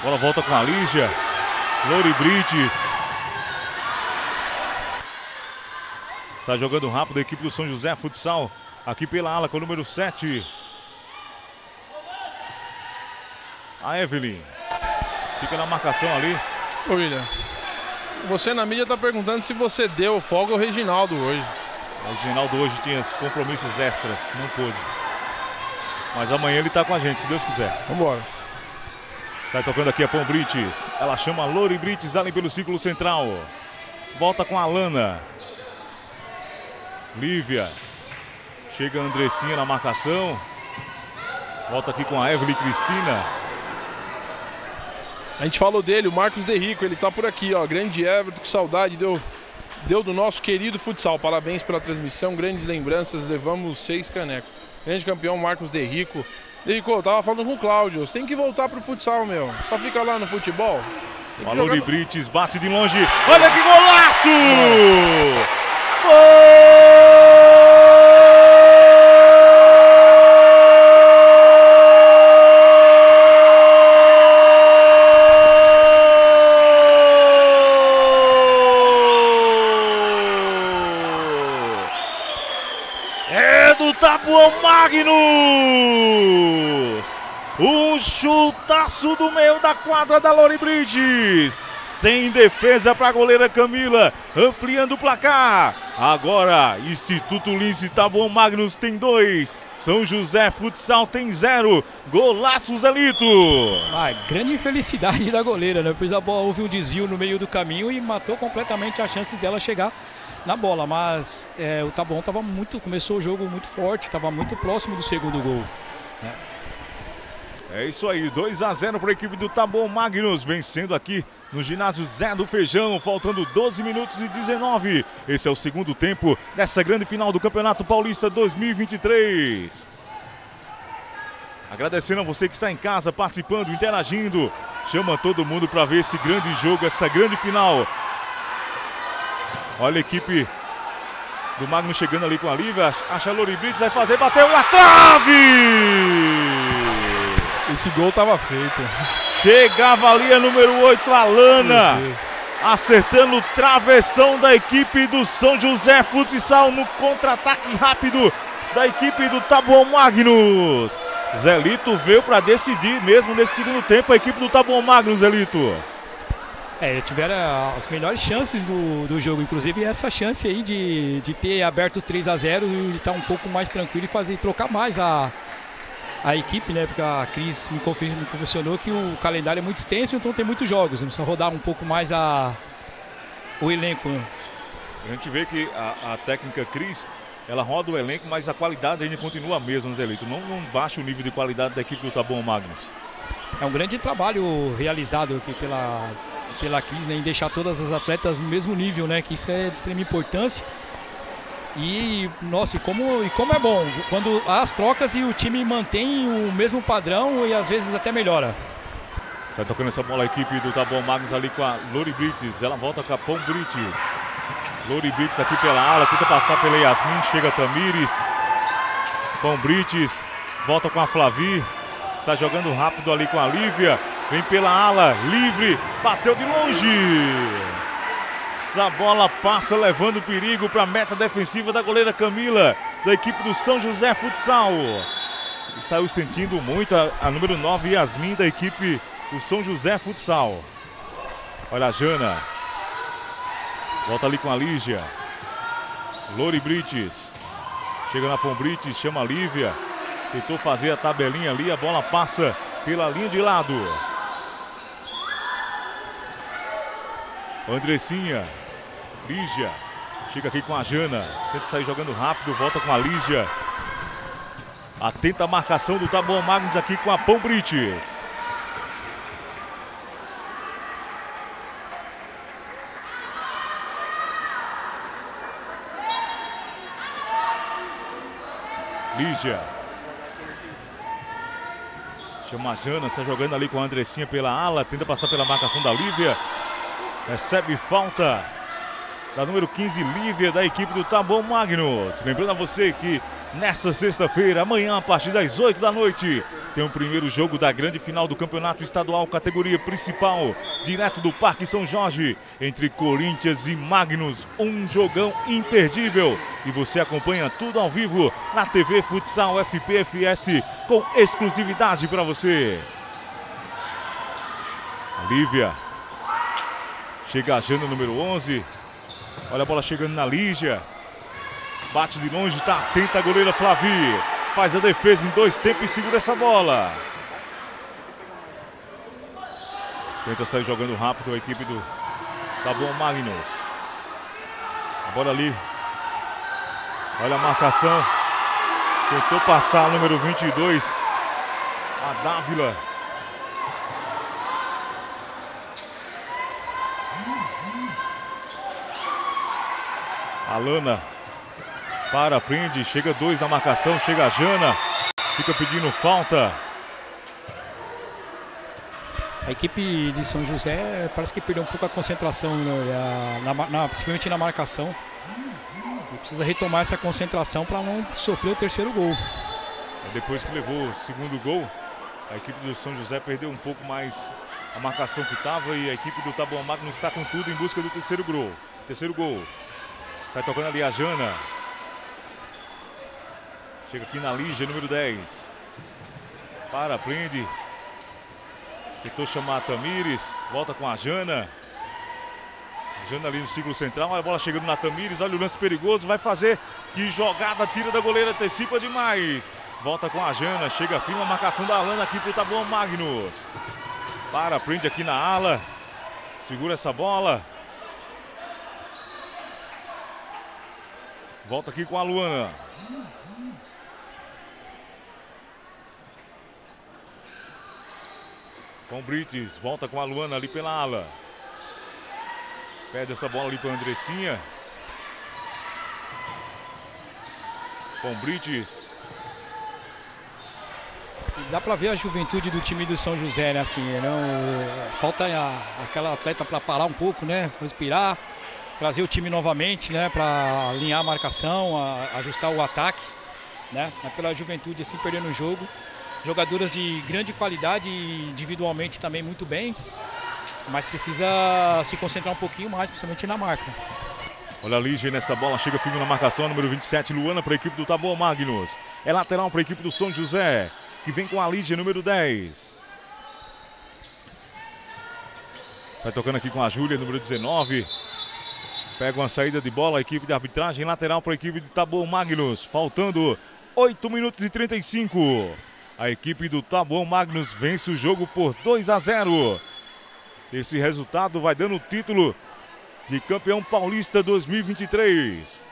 Bola volta com a Lígia. Lori Brites. Está jogando rápido a equipe do São José Futsal. Aqui pela ala com o número 7. A Evelyn. Fica na marcação ali. Ô, William, você na mídia tá perguntando se você deu folga ao Reginaldo hoje. O Reginaldo hoje tinha compromissos extras, não pôde. Mas amanhã ele tá com a gente, se Deus quiser. Vambora. Sai tocando aqui a Pom Brites. Ela chama a Lori Brites ali pelo círculo central. Volta com a Lana. Lívia. Chega a Andressinha na marcação. Volta aqui com a Evelyn Cristina. A gente falou dele, o Marcos Derrico, ele tá por aqui, ó. Grande Everton, que saudade deu do nosso querido futsal. Parabéns pela transmissão, grandes lembranças, levamos 6 canecos. Grande campeão Marcos Derrico. Derrico, eu tava falando com o Cláudio, você tem que voltar pro futsal, meu. Só fica lá no futebol. A Lori Brites bate de longe. Olha que golaço! É do Taboão Magnus! Um chutaço do meio da quadra da Lori Brites. Sem defesa para a goleira Camila, ampliando o placar. Agora, Instituto Lince Taboão Magnus tem 2. São José Futsal tem 0. Golaço, Zelito. Grande infelicidade da goleira, né? Pois a bola houve um desvio no meio do caminho e matou completamente as chances dela chegar na bola. Mas o Taboão começou o jogo muito forte, estava muito próximo do segundo gol. É isso aí, 2-0 para a equipe do Taboão Magnus, vencendo aqui no ginásio Zé do Feijão, faltando 12 minutos e 19. Esse é o segundo tempo dessa grande final do Campeonato Paulista 2023. Agradecendo a você que está em casa, participando, interagindo. Chama todo mundo para ver esse grande jogo, essa grande final. Olha a equipe do Magnus chegando ali com a Lívia. Acha a Lori Brites, vai fazer, bateu na trave! Esse gol tava feito. Chegava ali a número 8, a Lana, acertando o travessão da equipe do São José Futsal no contra-ataque rápido da equipe do Taboão Magnus. Zelito veio para decidir mesmo nesse segundo tempo a equipe do Taboão Magnus, Zelito. Tiveram as melhores chances do jogo, inclusive essa chance aí de ter aberto 3-0 e estar um pouco mais tranquilo e trocar mais a equipe, né? Porque a Cris me confessionou que o calendário é muito extenso, então tem muitos jogos, precisa rodar um pouco mais o elenco. A gente vê que a técnica Cris, ela roda o elenco, mas a qualidade ainda continua a mesma, Zelito. Não baixa o nível de qualidade da equipe do Taboão Magnus. É um grande trabalho realizado aqui pela Cris, né? Em deixar todas as atletas no mesmo nível, né? Que isso é de extrema importância. E, nossa, e como é bom quando as trocas e o time mantém o mesmo padrão e às vezes até melhora. Sai tocando essa bola a equipe do Taboão Magnus ali com a Lori Brites. Ela volta com a Pom Brites. Lori Brites aqui pela ala, tenta passar pela Yasmin, chega a Tamires. Pom Brites, volta com a Flavi. Sai jogando rápido ali com a Lívia. Vem pela ala, livre, bateu de longe. Essa bola passa levando perigo para a meta defensiva da goleira Camila, da equipe do São José Futsal. E saiu sentindo muito a número 9, Yasmin, da equipe do São José Futsal. Olha a Jana. Volta ali com a Lígia. Lori Brites. Chega na Pom Brites, chama a Lívia. Tentou fazer a tabelinha ali, a bola passa pela linha de lado. Andressinha. Lígia, chega aqui com a Jana, tenta sair jogando rápido, volta com a Lígia. Atenta a marcação do Taboão Magnus aqui com a Pom Brites. Lígia. Chama a Jana, está jogando ali com a Andressinha pela ala, tenta passar pela marcação da Lívia. Recebe falta. da número 15, Lívia, da equipe do Taboão Magnus. Lembrando a você que nessa sexta-feira, amanhã, a partir das 8 da noite, tem o primeiro jogo da grande final do Campeonato Estadual, categoria principal, direto do Parque São Jorge, entre Corinthians e Magnus. Um jogão imperdível. E você acompanha tudo ao vivo na TV Futsal FPFS, com exclusividade para você. A Lívia. Chega a Jana, número 11. Olha a bola chegando na Lígia. Bate de longe, tá atenta a goleira Flavi. Faz a defesa em 2 tempos e segura essa bola. Tenta sair jogando rápido a equipe do Taboão Magnus. A bola ali. Olha a marcação. Tentou passar o número 22. A Dávila. A Lana. Prende, chega 2 na marcação, chega a Jana, fica pedindo falta. A equipe de São José parece que perdeu um pouco a concentração, principalmente na marcação. E precisa retomar essa concentração para não sofrer o terceiro gol. Depois que levou o segundo gol, a equipe do São José perdeu um pouco mais a marcação que estava e a equipe do Taboão Magnus está com tudo em busca do terceiro gol. Sai tocando ali a Jana. Chega aqui na Lígia, número 10. Prende. Tentou chamar a Tamires. Volta com a Jana. A Jana ali no círculo central. Olha a bola chegando na Tamires. Olha o lance perigoso. Vai fazer. Que jogada. Tira da goleira. Antecipa demais. Volta com a Jana. Chega firme a marcação da Alana aqui pro Taboão Magnus. Prende aqui na ala. Segura essa bola. Volta aqui com a Luana. Com Brites, volta com a Luana ali pela ala. Pede essa bola ali para a Andressinha. Com Brites. Dá para ver a juventude do time do São José, né? Assim, falta aquela atleta para parar um pouco, né? Respirar, trazer o time novamente, né? Para alinhar a marcação, ajustar o ataque, né? Pela juventude assim perdendo o jogo. Jogadoras de grande qualidade e individualmente também muito bem, mas precisa se concentrar um pouquinho mais, principalmente na marca. Olha a Lígia nessa bola, chega firme na marcação, número 27, Luana para a equipe do Taboão Magnus. É lateral para a equipe do São José, que vem com a Lígia, número 10. Sai tocando aqui com a Júlia, número 19. Pega uma saída de bola, a equipe de arbitragem, lateral para a equipe de Taboão Magnus. Faltando 8 minutos e 35. A equipe do Taboão Magnus vence o jogo por 2-0. Esse resultado vai dando o título de campeão paulista 2023.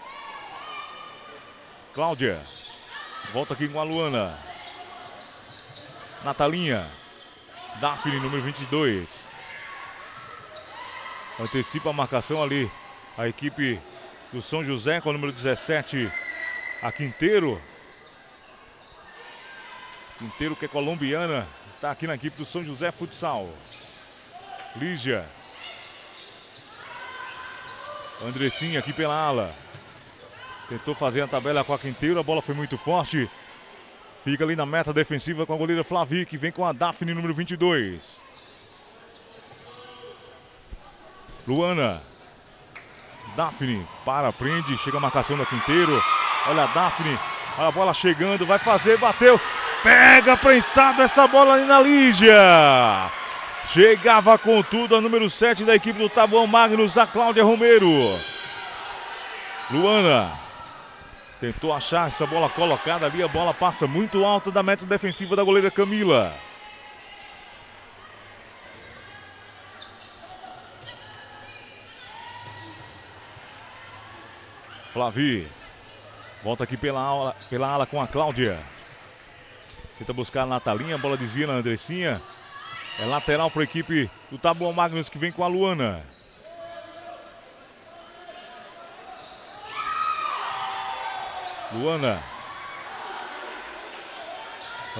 Cláudia. Volta aqui com a Luana. Natalinha. Daphne, número 22. Antecipa a marcação ali. A equipe do São José com o número 17. A Quinteiro. Quinteiro, que é colombiana, está aqui na equipe do São José Futsal. Lígia. Andressinha aqui pela ala. Tentou fazer a tabela com a Quinteiro, a bola foi muito forte. Fica ali na meta defensiva com a goleira Flavi, que vem com a Daphne, número 22. Luana. Daphne, prende, chega a marcação da Quinteiro. Olha a Daphne, olha a bola chegando, vai fazer, bateu. Pega prensado essa bola ali na Lígia. Chegava com tudo a número 7 da equipe do Taboão Magnus, a Cláudia Romero. Luana. Tentou achar essa bola colocada ali, a bola passa muito alta da meta defensiva da goleira Camila. Flavi. Volta aqui pela ala com a Cláudia. Tenta buscar a Natalinha, a bola desvia na Andressinha. É lateral para a equipe do Taboão Magnus, que vem com a Luana. Luana.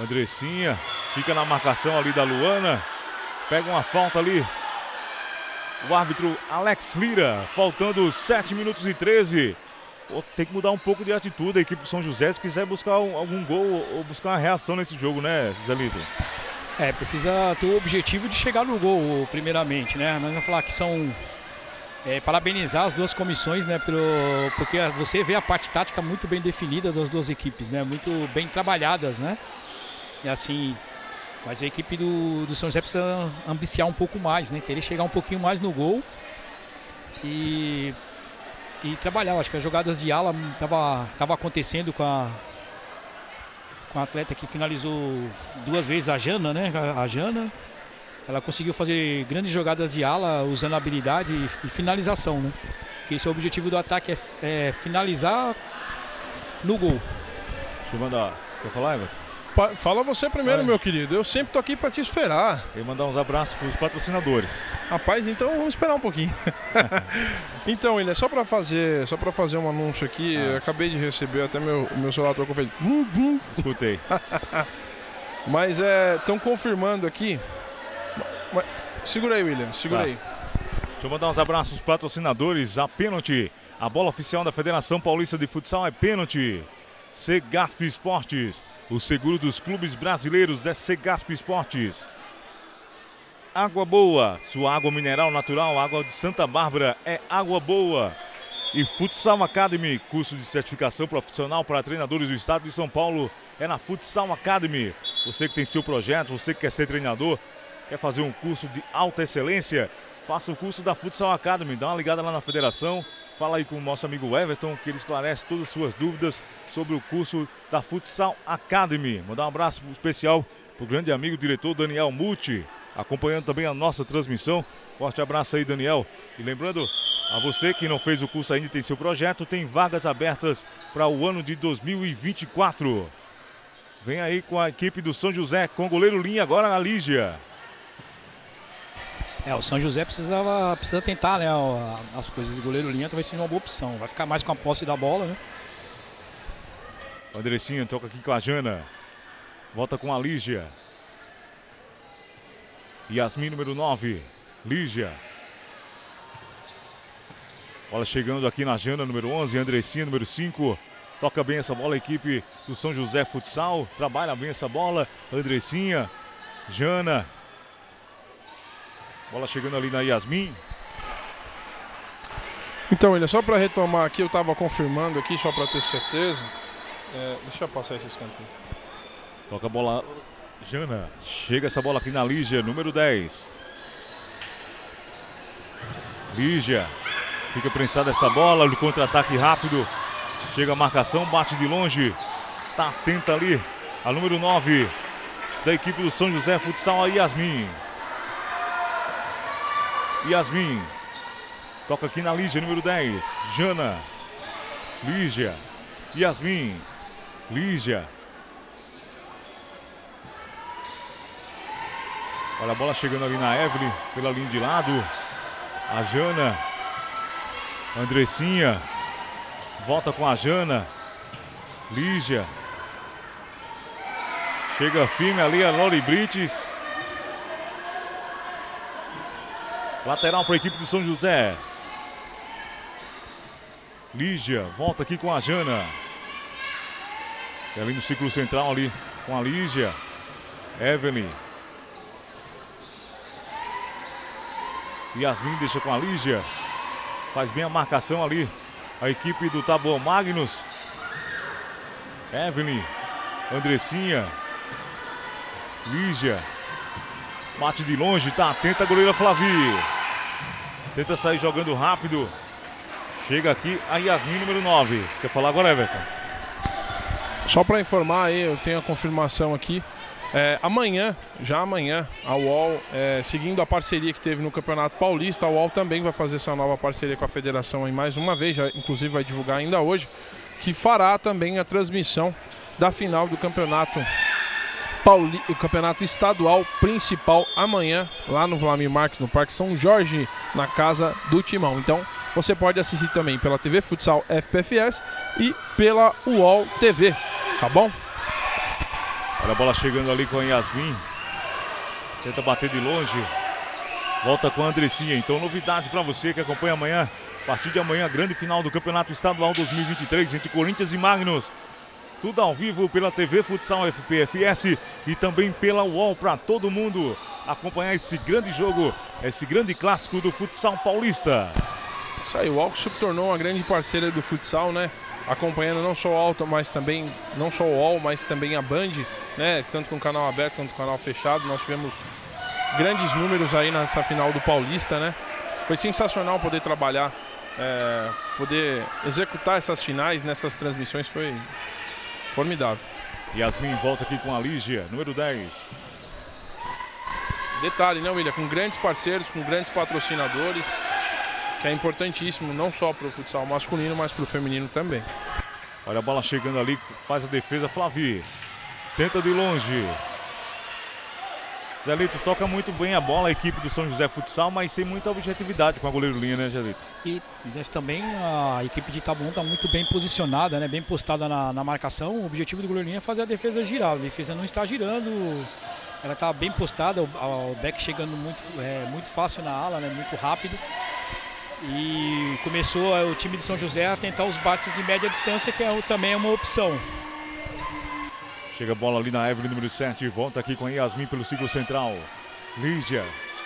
Andressinha. Fica na marcação ali da Luana. Pega uma falta ali. o árbitro Alex Lira, faltando 7 minutos e 13. Pô, tem que mudar um pouco de atitude a equipe do São José se quiser buscar algum gol ou buscar uma reação nesse jogo, né, Zelito? Precisa ter o objetivo de chegar no gol, primeiramente, né? Nós vamos falar que são... parabenizar as duas comissões, né? Porque você vê a parte tática muito bem definida das duas equipes, né? Muito bem trabalhadas, né? E assim... Mas a equipe do São José precisa ambiciar um pouco mais, né? Querer chegar um pouquinho mais no gol e trabalhar. Acho que as jogadas de ala tava acontecendo com a atleta que finalizou 2 vezes, a Jana, né? A Jana, ela conseguiu fazer grandes jogadas de ala usando habilidade e finalização, né? Porque esse é o objetivo do ataque, é finalizar no gol. Deixa eu mandar. Quer falar, Everton? Fala você primeiro, meu querido. Eu sempre tô aqui para te esperar. E mandar uns abraços para os patrocinadores. Rapaz, então vamos esperar um pouquinho. Então, William, só para fazer um anúncio aqui, eu acabei de receber, até meu celular trocou, fez Escutei. Mas estão confirmando aqui. Segura aí, William, segura aí. Deixa eu mandar uns abraços para os patrocinadores. A pênalti, a bola oficial da Federação Paulista de Futsal é pênalti. Segasp Esportes, o seguro dos clubes brasileiros é Segasp Esportes. Água Boa, sua água mineral natural, água de Santa Bárbara é água boa. E Futsal Academy, curso de certificação profissional para treinadores do estado de São Paulo, é na Futsal Academy. Você que tem seu projeto, você que quer ser treinador, quer fazer um curso de alta excelência, faça o curso da Futsal Academy, dá uma ligada lá na federação. Fala aí com o nosso amigo Everton, que ele esclarece todas as suas dúvidas sobre o curso da Futsal Academy. Mandar um abraço especial para o grande amigo, diretor Daniel Muti, acompanhando também a nossa transmissão. Forte abraço aí, Daniel. E lembrando a você que não fez o curso ainda e tem seu projeto, tem vagas abertas para o ano de 2024. Vem aí com a equipe do São José, com o goleiro Linha, agora na Lígia. O São José precisa tentar, né, as coisas. O goleiro Linha talvez seja uma boa opção. Vai ficar mais com a posse da bola, né? O Andressinho toca aqui com a Jana. Volta com a Lígia. Yasmin, número 9. Lígia. Bola chegando aqui na Jana, número 11. Andressinho, número 5. Toca bem essa bola a equipe do São José Futsal. Trabalha bem essa bola. Andressinha. Jana. Bola chegando ali na Yasmin. Então, William, só para retomar aqui, eu estava confirmando aqui, só para ter certeza. Deixa eu passar esse escanteio. Toca a bola, Jana. Chega essa bola aqui na Lígia, número 10. Lígia. Fica prensada essa bola, no contra-ataque rápido. Chega a marcação, bate de longe. Tá atenta ali a número 9 da equipe do São José Futsal, a Yasmin. Yasmin. Toca aqui na Lígia, número 10. Jana. Lígia. Yasmin. Lígia. Olha a bola chegando ali na Evelyn, pela linha de lado. A Jana. Andressinha. Volta com a Jana. Lígia. Chega firme ali a Lori Brites. Lateral para a equipe do São José. Lígia, volta aqui com a Jana. E ali no círculo central ali com a Lígia. Evelyn. Yasmin deixa com a Lígia. Faz bem a marcação ali a equipe do Taboão Magnus. Evelyn. Andressinha. Lígia. Bate de longe, tá atenta a goleira Flavi. Tenta sair jogando rápido. Chega aqui a Yasmin, número 9. Você quer falar agora, Everton? Só para informar aí, eu tenho a confirmação aqui. Amanhã, a UOL, seguindo a parceria que teve no Campeonato Paulista, a UOL também vai fazer essa nova parceria com a federação aí mais uma vez, já, inclusive vai divulgar ainda hoje, que fará também a transmissão da final do Campeonato o campeonato estadual principal amanhã, lá no Vlamir Marques, no Parque São Jorge, na casa do Timão. Então, você pode assistir também pela TV Futsal FPFS e pela UOL TV, tá bom? Olha a bola chegando ali com a Yasmin. Tenta bater de longe. Volta com a Andressinha. Então, novidade para você que acompanha amanhã. A partir de amanhã, grande final do Campeonato Estadual 2023 entre Corinthians e Magnus. Tudo ao vivo pela TV Futsal FPFS e também pela UOL para todo mundo acompanhar esse grande jogo, esse grande clássico do futsal paulista. Isso aí, o UOL se tornou uma grande parceira do futsal, né? Acompanhando não só o UOL, mas também não só o UOL, mas também a Band, né? Tanto com o canal aberto quanto com o canal fechado. Nós tivemos grandes números aí nessa final do Paulista, né? Foi sensacional poder trabalhar, poder executar essas finais nessas transmissões, foi formidável. Yasmin volta aqui com a Lígia, número 10. Detalhe, né, William? Com grandes parceiros, com grandes patrocinadores, que é importantíssimo não só para o futsal masculino, mas para o feminino também. Olha a bola chegando ali, faz a defesa, Flavi. Tenta de longe. Zelito toca muito bem a bola, a equipe do São José Futsal, mas sem muita objetividade com a goleiro Linha, né, Zelito? E também a equipe de Itabuna está muito bem posicionada, né? Bem postada na marcação. O objetivo do goleiro Linha é fazer a defesa girar. A defesa não está girando, ela está bem postada, o back chegando muito fácil na ala, né? Muito rápido. E começou o time de São José a tentar os bates de média distância, que também é uma opção. Chega a bola ali na Evelyn, número 7. Volta aqui com a Yasmin pelo ciclo central. Lígia.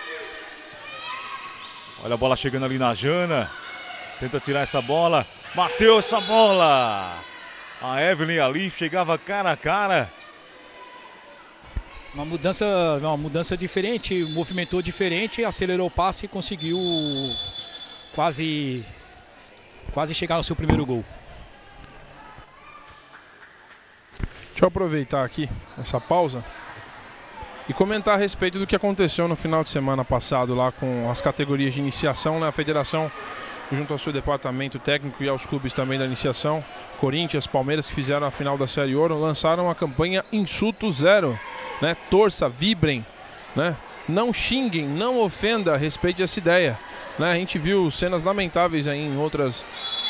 Olha a bola chegando ali na Jana. Tenta tirar essa bola. Bateu essa bola. A Evelyn ali chegava cara a cara. Uma mudança diferente. Movimentou diferente, acelerou o passe e conseguiu quase chegar no seu primeiro gol. Deixa eu aproveitar aqui essa pausa e comentar a respeito do que aconteceu no final de semana passado lá com as categorias de iniciação, né? A federação, junto ao seu departamento técnico e aos clubes também da iniciação, Corinthians, Palmeiras, que fizeram a final da Série Ouro, lançaram a campanha Insulto Zero, né? Torça, vibrem, né? Não xinguem, não ofenda, respeite essa ideia, né? A gente viu cenas lamentáveis aí em outras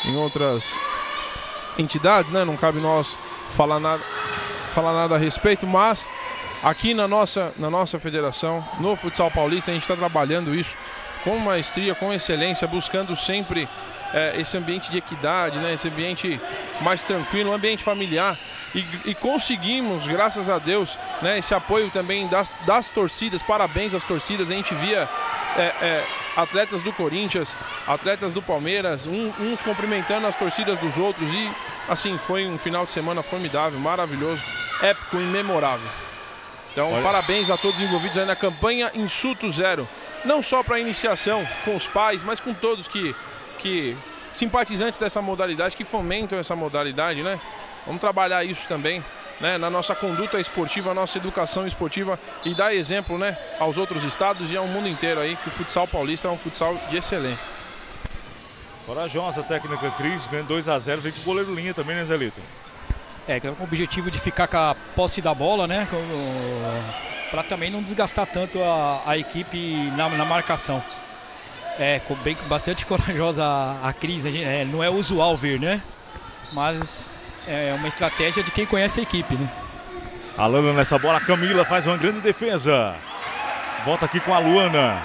entidades, né? Não cabe nós falar nada a respeito, mas aqui na nossa federação, no futsal paulista, a gente está trabalhando isso com maestria, com excelência, buscando sempre esse ambiente de equidade, né? Esse ambiente mais tranquilo, um ambiente familiar, e conseguimos, graças a Deus, né? Esse apoio também das torcidas. Parabéns às torcidas. A gente via atletas do Corinthians, atletas do Palmeiras, uns cumprimentando as torcidas dos outros, e assim, foi um final de semana formidável, maravilhoso, épico e memorável. Então, parabéns a todos os envolvidos aí na campanha Insulto Zero. Não só para a iniciação com os pais, mas com todos que simpatizantes dessa modalidade, que fomentam essa modalidade, né? Vamos trabalhar isso também, né? Na nossa conduta esportiva, na nossa educação esportiva, e dar exemplo, né, aos outros estados e ao mundo inteiro aí, que o futsal paulista é um futsal de excelência. Corajosa a técnica Cris, ganha 2-0, vem com o goleiro Linha também, né, Zelito? Com o objetivo de ficar com a posse da bola, né? Para também não desgastar tanto a equipe na marcação. Bastante corajosa a Cris, não é usual ver, né? Mas é uma estratégia de quem conhece a equipe, né? Alana nessa bola, Camila faz uma grande defesa. Volta aqui com a Luana.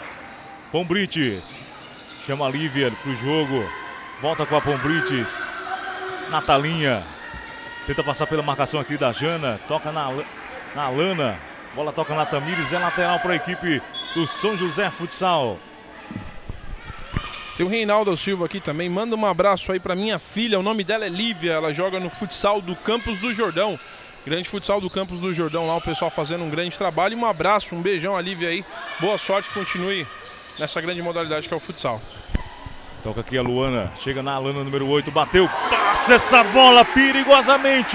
Pombrites. Chama a Lívia pro jogo. Volta com a Pombrites. Natalinha. Tenta passar pela marcação aqui da Jana. Toca na Alana. Bola toca na Tamires. É lateral para a equipe do São José Futsal. Tem o Reinaldo Silva aqui também. Manda um abraço aí para minha filha. O nome dela é Lívia. Ela joga no futsal do Campos do Jordão. Grande futsal do Campos do Jordão lá. O pessoal fazendo um grande trabalho. E um abraço, um beijão a Lívia aí. Boa sorte, continue nessa grande modalidade que é o futsal. Toca aqui a Luana, chega na Alana, número 8, bateu, passa essa bola perigosamente,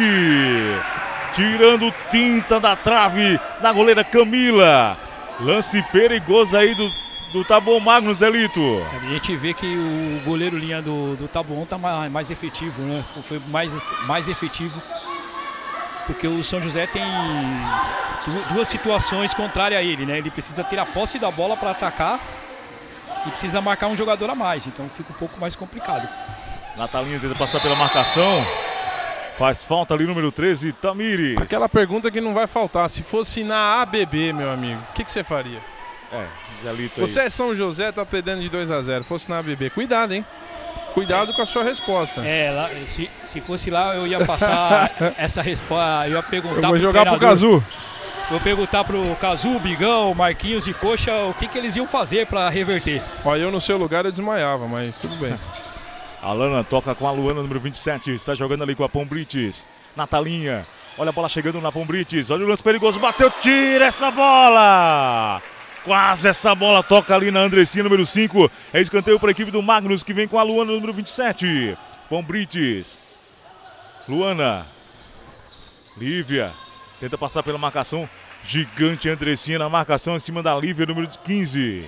tirando tinta da trave da goleira Camila. Lance perigoso aí do Taboão Magnus, Zelito. A gente vê que o goleiro Linha do Taboão está mais efetivo, né? Foi mais efetivo, porque o São José tem duas situações contrárias a ele, né? Ele precisa ter a posse da bola para atacar e precisa marcar um jogador a mais, então fica um pouco mais complicado. Natalinha tenta passar pela marcação. Faz falta ali, número 13, Tamires. Aquela pergunta que não vai faltar. Se fosse na ABB, meu amigo, o que você faria? Zelito Você é São José, tá perdendo de 2-0. Fosse na ABB. Cuidado, hein? Cuidado com a sua resposta. Lá, se fosse lá, eu ia passar essa resposta. Eu ia perguntar eu vou jogar pro Cazu. Vou perguntar pro Cazu, Bigão, Marquinhos e Coxa o que eles iam fazer para reverter. Olha, eu no seu lugar eu desmaiava, mas tudo bem. A Lana toca com a Luana, número 27. Está jogando ali com a Pombrites. Natalinha. Olha a bola chegando na Pombrites. Olha o lance perigoso. Bateu, tira essa bola! Quase essa bola toca ali na Andressinha, número 5. É escanteio para a equipe do Magnus, que vem com a Luana, número 27. Pombrites. Luana. Lívia. Tenta passar pela marcação. Gigante Andressinha na marcação em cima da Lívia, número 15.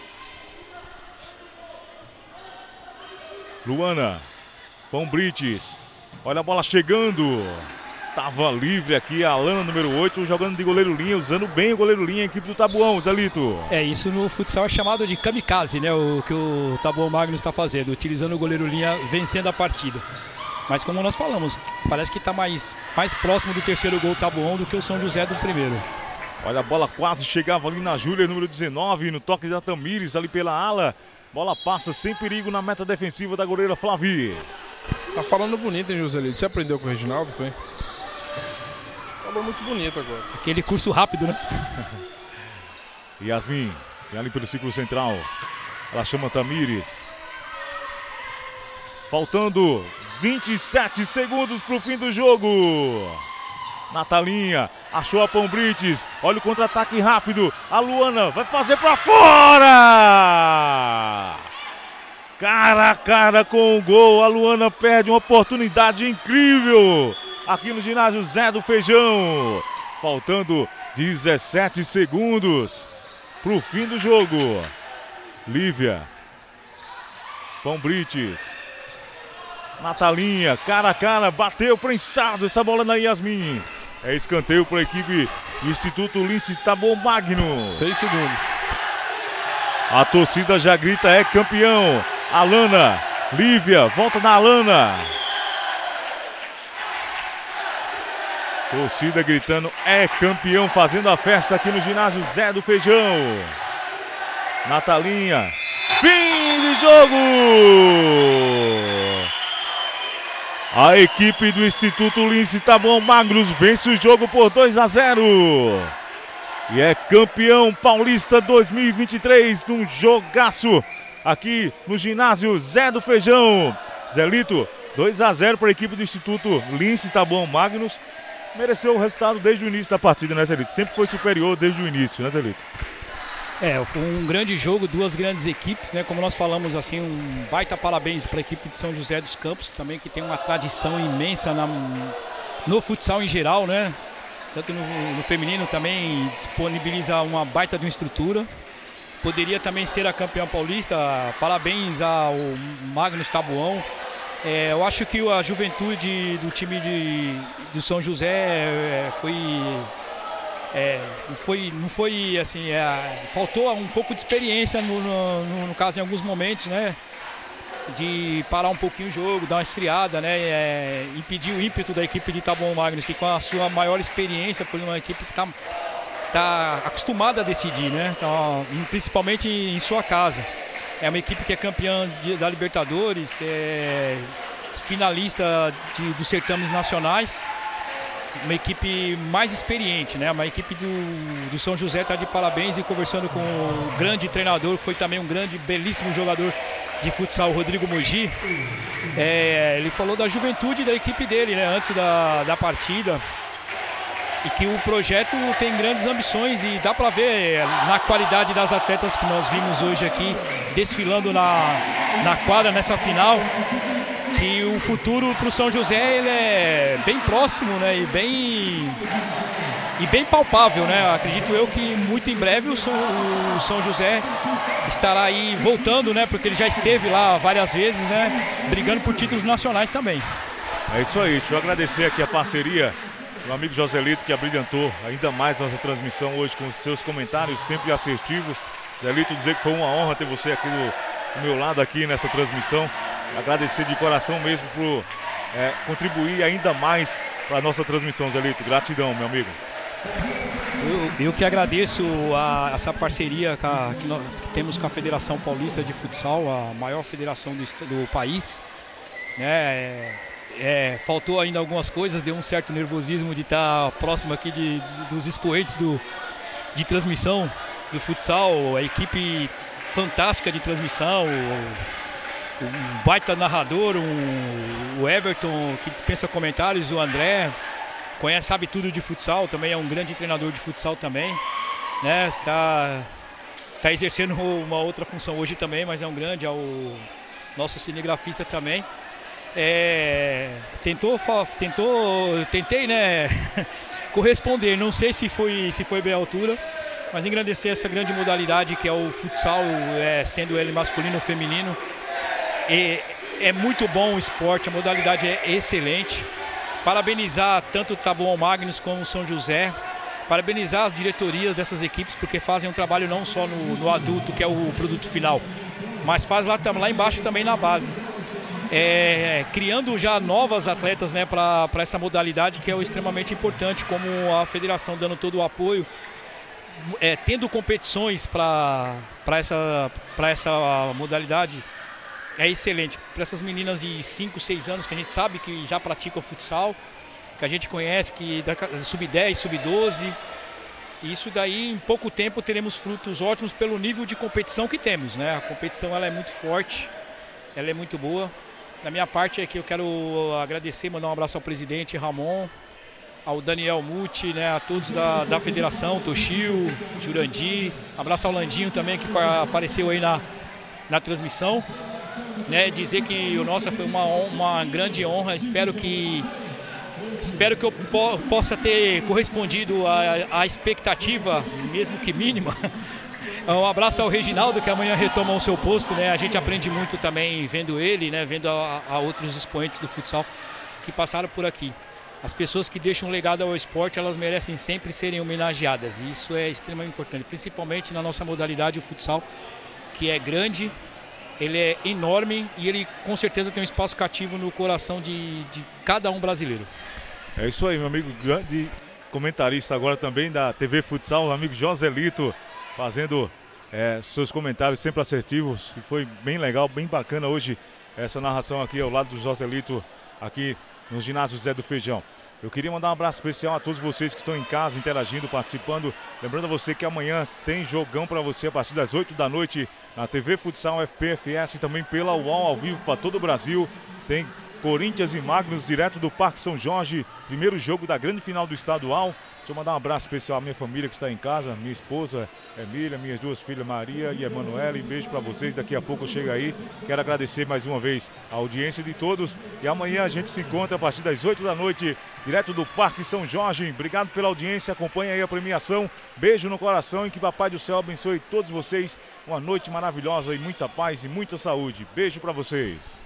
Luana. Pombrites. Olha a bola chegando. Tava livre aqui a Lana, número 8, jogando de goleiro linha, usando bem o goleiro linha, a equipe do Tabuão, Zelito. Isso no futsal é chamado de kamikaze, né? O que o Tabuão Magnus está fazendo, utilizando o goleiro linha, vencendo a partida. Mas como nós falamos, parece que está mais próximo do terceiro gol Tabuão do que o São José do primeiro. Olha a bola quase chegava ali na Júlia, número 19, no toque da Tamires ali pela ala. Bola passa sem perigo na meta defensiva da goleira Flavi. Tá falando bonito, hein, Joselito? Você aprendeu com o Reginaldo, foi? Falou muito bonito agora. Aquele curso rápido, né? Yasmin, e ali pelo círculo central. Ela chama Tamires. Faltando 27 segundos pro fim do jogo. Natalinha, achou a Pombrites. Olha o contra-ataque rápido. A Luana vai fazer pra fora! Cara a cara com o gol. A Luana perde uma oportunidade incrível aqui no ginásio Zé do Feijão. Faltando 17 segundos pro fim do jogo. Lívia. Pombrites. Natalinha, cara a cara, bateu prensado essa bola na Yasmin. É escanteio para a equipe do Instituto Lince Tabuão Magnus. 6 segundos. A torcida já grita, é campeão. Alana, Lívia, volta na Alana. Torcida gritando, é campeão, fazendo a festa aqui no ginásio Zé do Feijão. Natalinha, fim de jogo! A equipe do Instituto Lince Tabuão Magnus vence o jogo por 2-0. E é campeão paulista 2023 num jogaço aqui no ginásio Zé do Feijão. Zelito, 2-0 para a equipe do Instituto Lince Tabuão Magnus. Mereceu o resultado desde o início da partida, né, Zelito? Sempre foi superior desde o início, né, Zelito? Foi um grande jogo, duas grandes equipes, né? Como nós falamos, assim, um baita parabéns para a equipe de São José dos Campos, também que tem uma tradição imensa no futsal em geral, né? Tanto no feminino também disponibiliza uma baita de uma estrutura. Poderia também ser a campeã paulista. Parabéns ao Magnus Tabuão. Eu acho que a juventude do time do São José não foi assim, faltou um pouco de experiência no caso em alguns momentos, né, de parar um pouquinho o jogo, dar uma esfriada, né, impedir o ímpeto da equipe de Tabuão Magnus, que com a sua maior experiência, por uma equipe que tá acostumada a decidir, né, então, principalmente em sua casa. É uma equipe que é campeã da Libertadores, que é finalista dos certames nacionais. Uma equipe mais experiente, né? Uma equipe do São José está de parabéns, e conversando com o grande treinador, que foi também um grande, belíssimo jogador de futsal, Rodrigo Mogi. Ele falou da juventude da equipe dele, né? Antes da partida. E que o projeto tem grandes ambições, e dá para ver na qualidade das atletas que nós vimos hoje aqui desfilando na quadra nessa final, que o futuro para o São José ele é bem próximo, né, e bem palpável, né? Acredito eu que muito em breve o São José estará aí voltando, né, porque ele já esteve lá várias vezes, né, brigando por títulos nacionais também. É isso aí, deixa eu agradecer aqui a parceria do amigo Joselito, que abrilhantou ainda mais nossa transmissão hoje com os seus comentários sempre assertivos. Joselito, dizer que foi uma honra ter você aqui do meu lado aqui nessa transmissão. Agradecer de coração mesmo por contribuir ainda mais para a nossa transmissão, Zelito. Gratidão, meu amigo. Eu que agradeço essa parceria que temos com a Federação Paulista de Futsal, a maior federação do país, né? Faltou ainda algumas coisas, deu um certo nervosismo de estar próximo aqui dos expoentes de transmissão do futsal, a equipe fantástica de transmissão, um baita narrador, o Everton, que dispensa comentários, o André, sabe tudo de futsal, também é um grande treinador de futsal também, né? Está exercendo uma outra função hoje também, mas é um grande, é o nosso cinegrafista também. Tentei, né, corresponder, não sei se foi bem à altura, mas engrandecer essa grande modalidade que é o futsal, sendo ele masculino ou feminino. É muito bom o esporte, a modalidade é excelente. Parabenizar tanto o Taboão Magnus como o São José, parabenizar as diretorias dessas equipes, porque fazem um trabalho não só no adulto, que é o produto final, mas faz lá embaixo também na base. Criando já novas atletas, né, para essa modalidade que é extremamente importante, como a federação dando todo o apoio, tendo competições para essa modalidade. É excelente para essas meninas de 5, 6 anos que a gente sabe que já praticam futsal, que a gente conhece, que da sub-10, sub-12. E isso daí, em pouco tempo, teremos frutos ótimos pelo nível de competição que temos, né? A competição ela é muito forte, ela é muito boa. Da minha parte é que eu quero agradecer, mandar um abraço ao presidente Ramon, ao Daniel Muti, né, a todos da federação, Toshio, Jurandir, abraço ao Landinho também, que apareceu aí na transmissão. Né, dizer que o nosso foi uma grande honra, espero que eu possa ter correspondido à expectativa, mesmo que mínima. Um abraço ao Reginaldo, que amanhã retoma o seu posto, né? A gente aprende muito também vendo ele, né? Vendo a outros expoentes do futsal que passaram por aqui. As pessoas que deixam um legado ao esporte, elas merecem sempre serem homenageadas, e isso é extremamente importante, principalmente na nossa modalidade, o futsal, que é grande, ele é enorme e ele com certeza tem um espaço cativo no coração de cada um brasileiro. É isso aí, meu amigo, grande comentarista agora também da TV Futsal, o amigo Joselito, fazendo seus comentários sempre assertivos, e foi bem legal, bem bacana hoje essa narração aqui ao lado do Joselito, aqui no ginásio Zé do Feijão. Eu queria mandar um abraço especial a todos vocês que estão em casa, interagindo, participando. Lembrando a você que amanhã tem jogão para você a partir das 8 da noite na TV Futsal FPFS e também pela UOL ao vivo para todo o Brasil. Tem Corinthians e Magnus direto do Parque São Jorge, primeiro jogo da grande final do estadual. Deixa eu mandar um abraço especial à minha família que está em casa, minha esposa Emília, minhas duas filhas Maria e Emanuela. Um beijo para vocês, daqui a pouco eu chego aí. Quero agradecer mais uma vez a audiência de todos. E amanhã a gente se encontra a partir das 8 da noite, direto do Parque São Jorge. Obrigado pela audiência, acompanhe aí a premiação. Beijo no coração e que Papai do Céu abençoe todos vocês. Uma noite maravilhosa e muita paz e muita saúde. Beijo para vocês.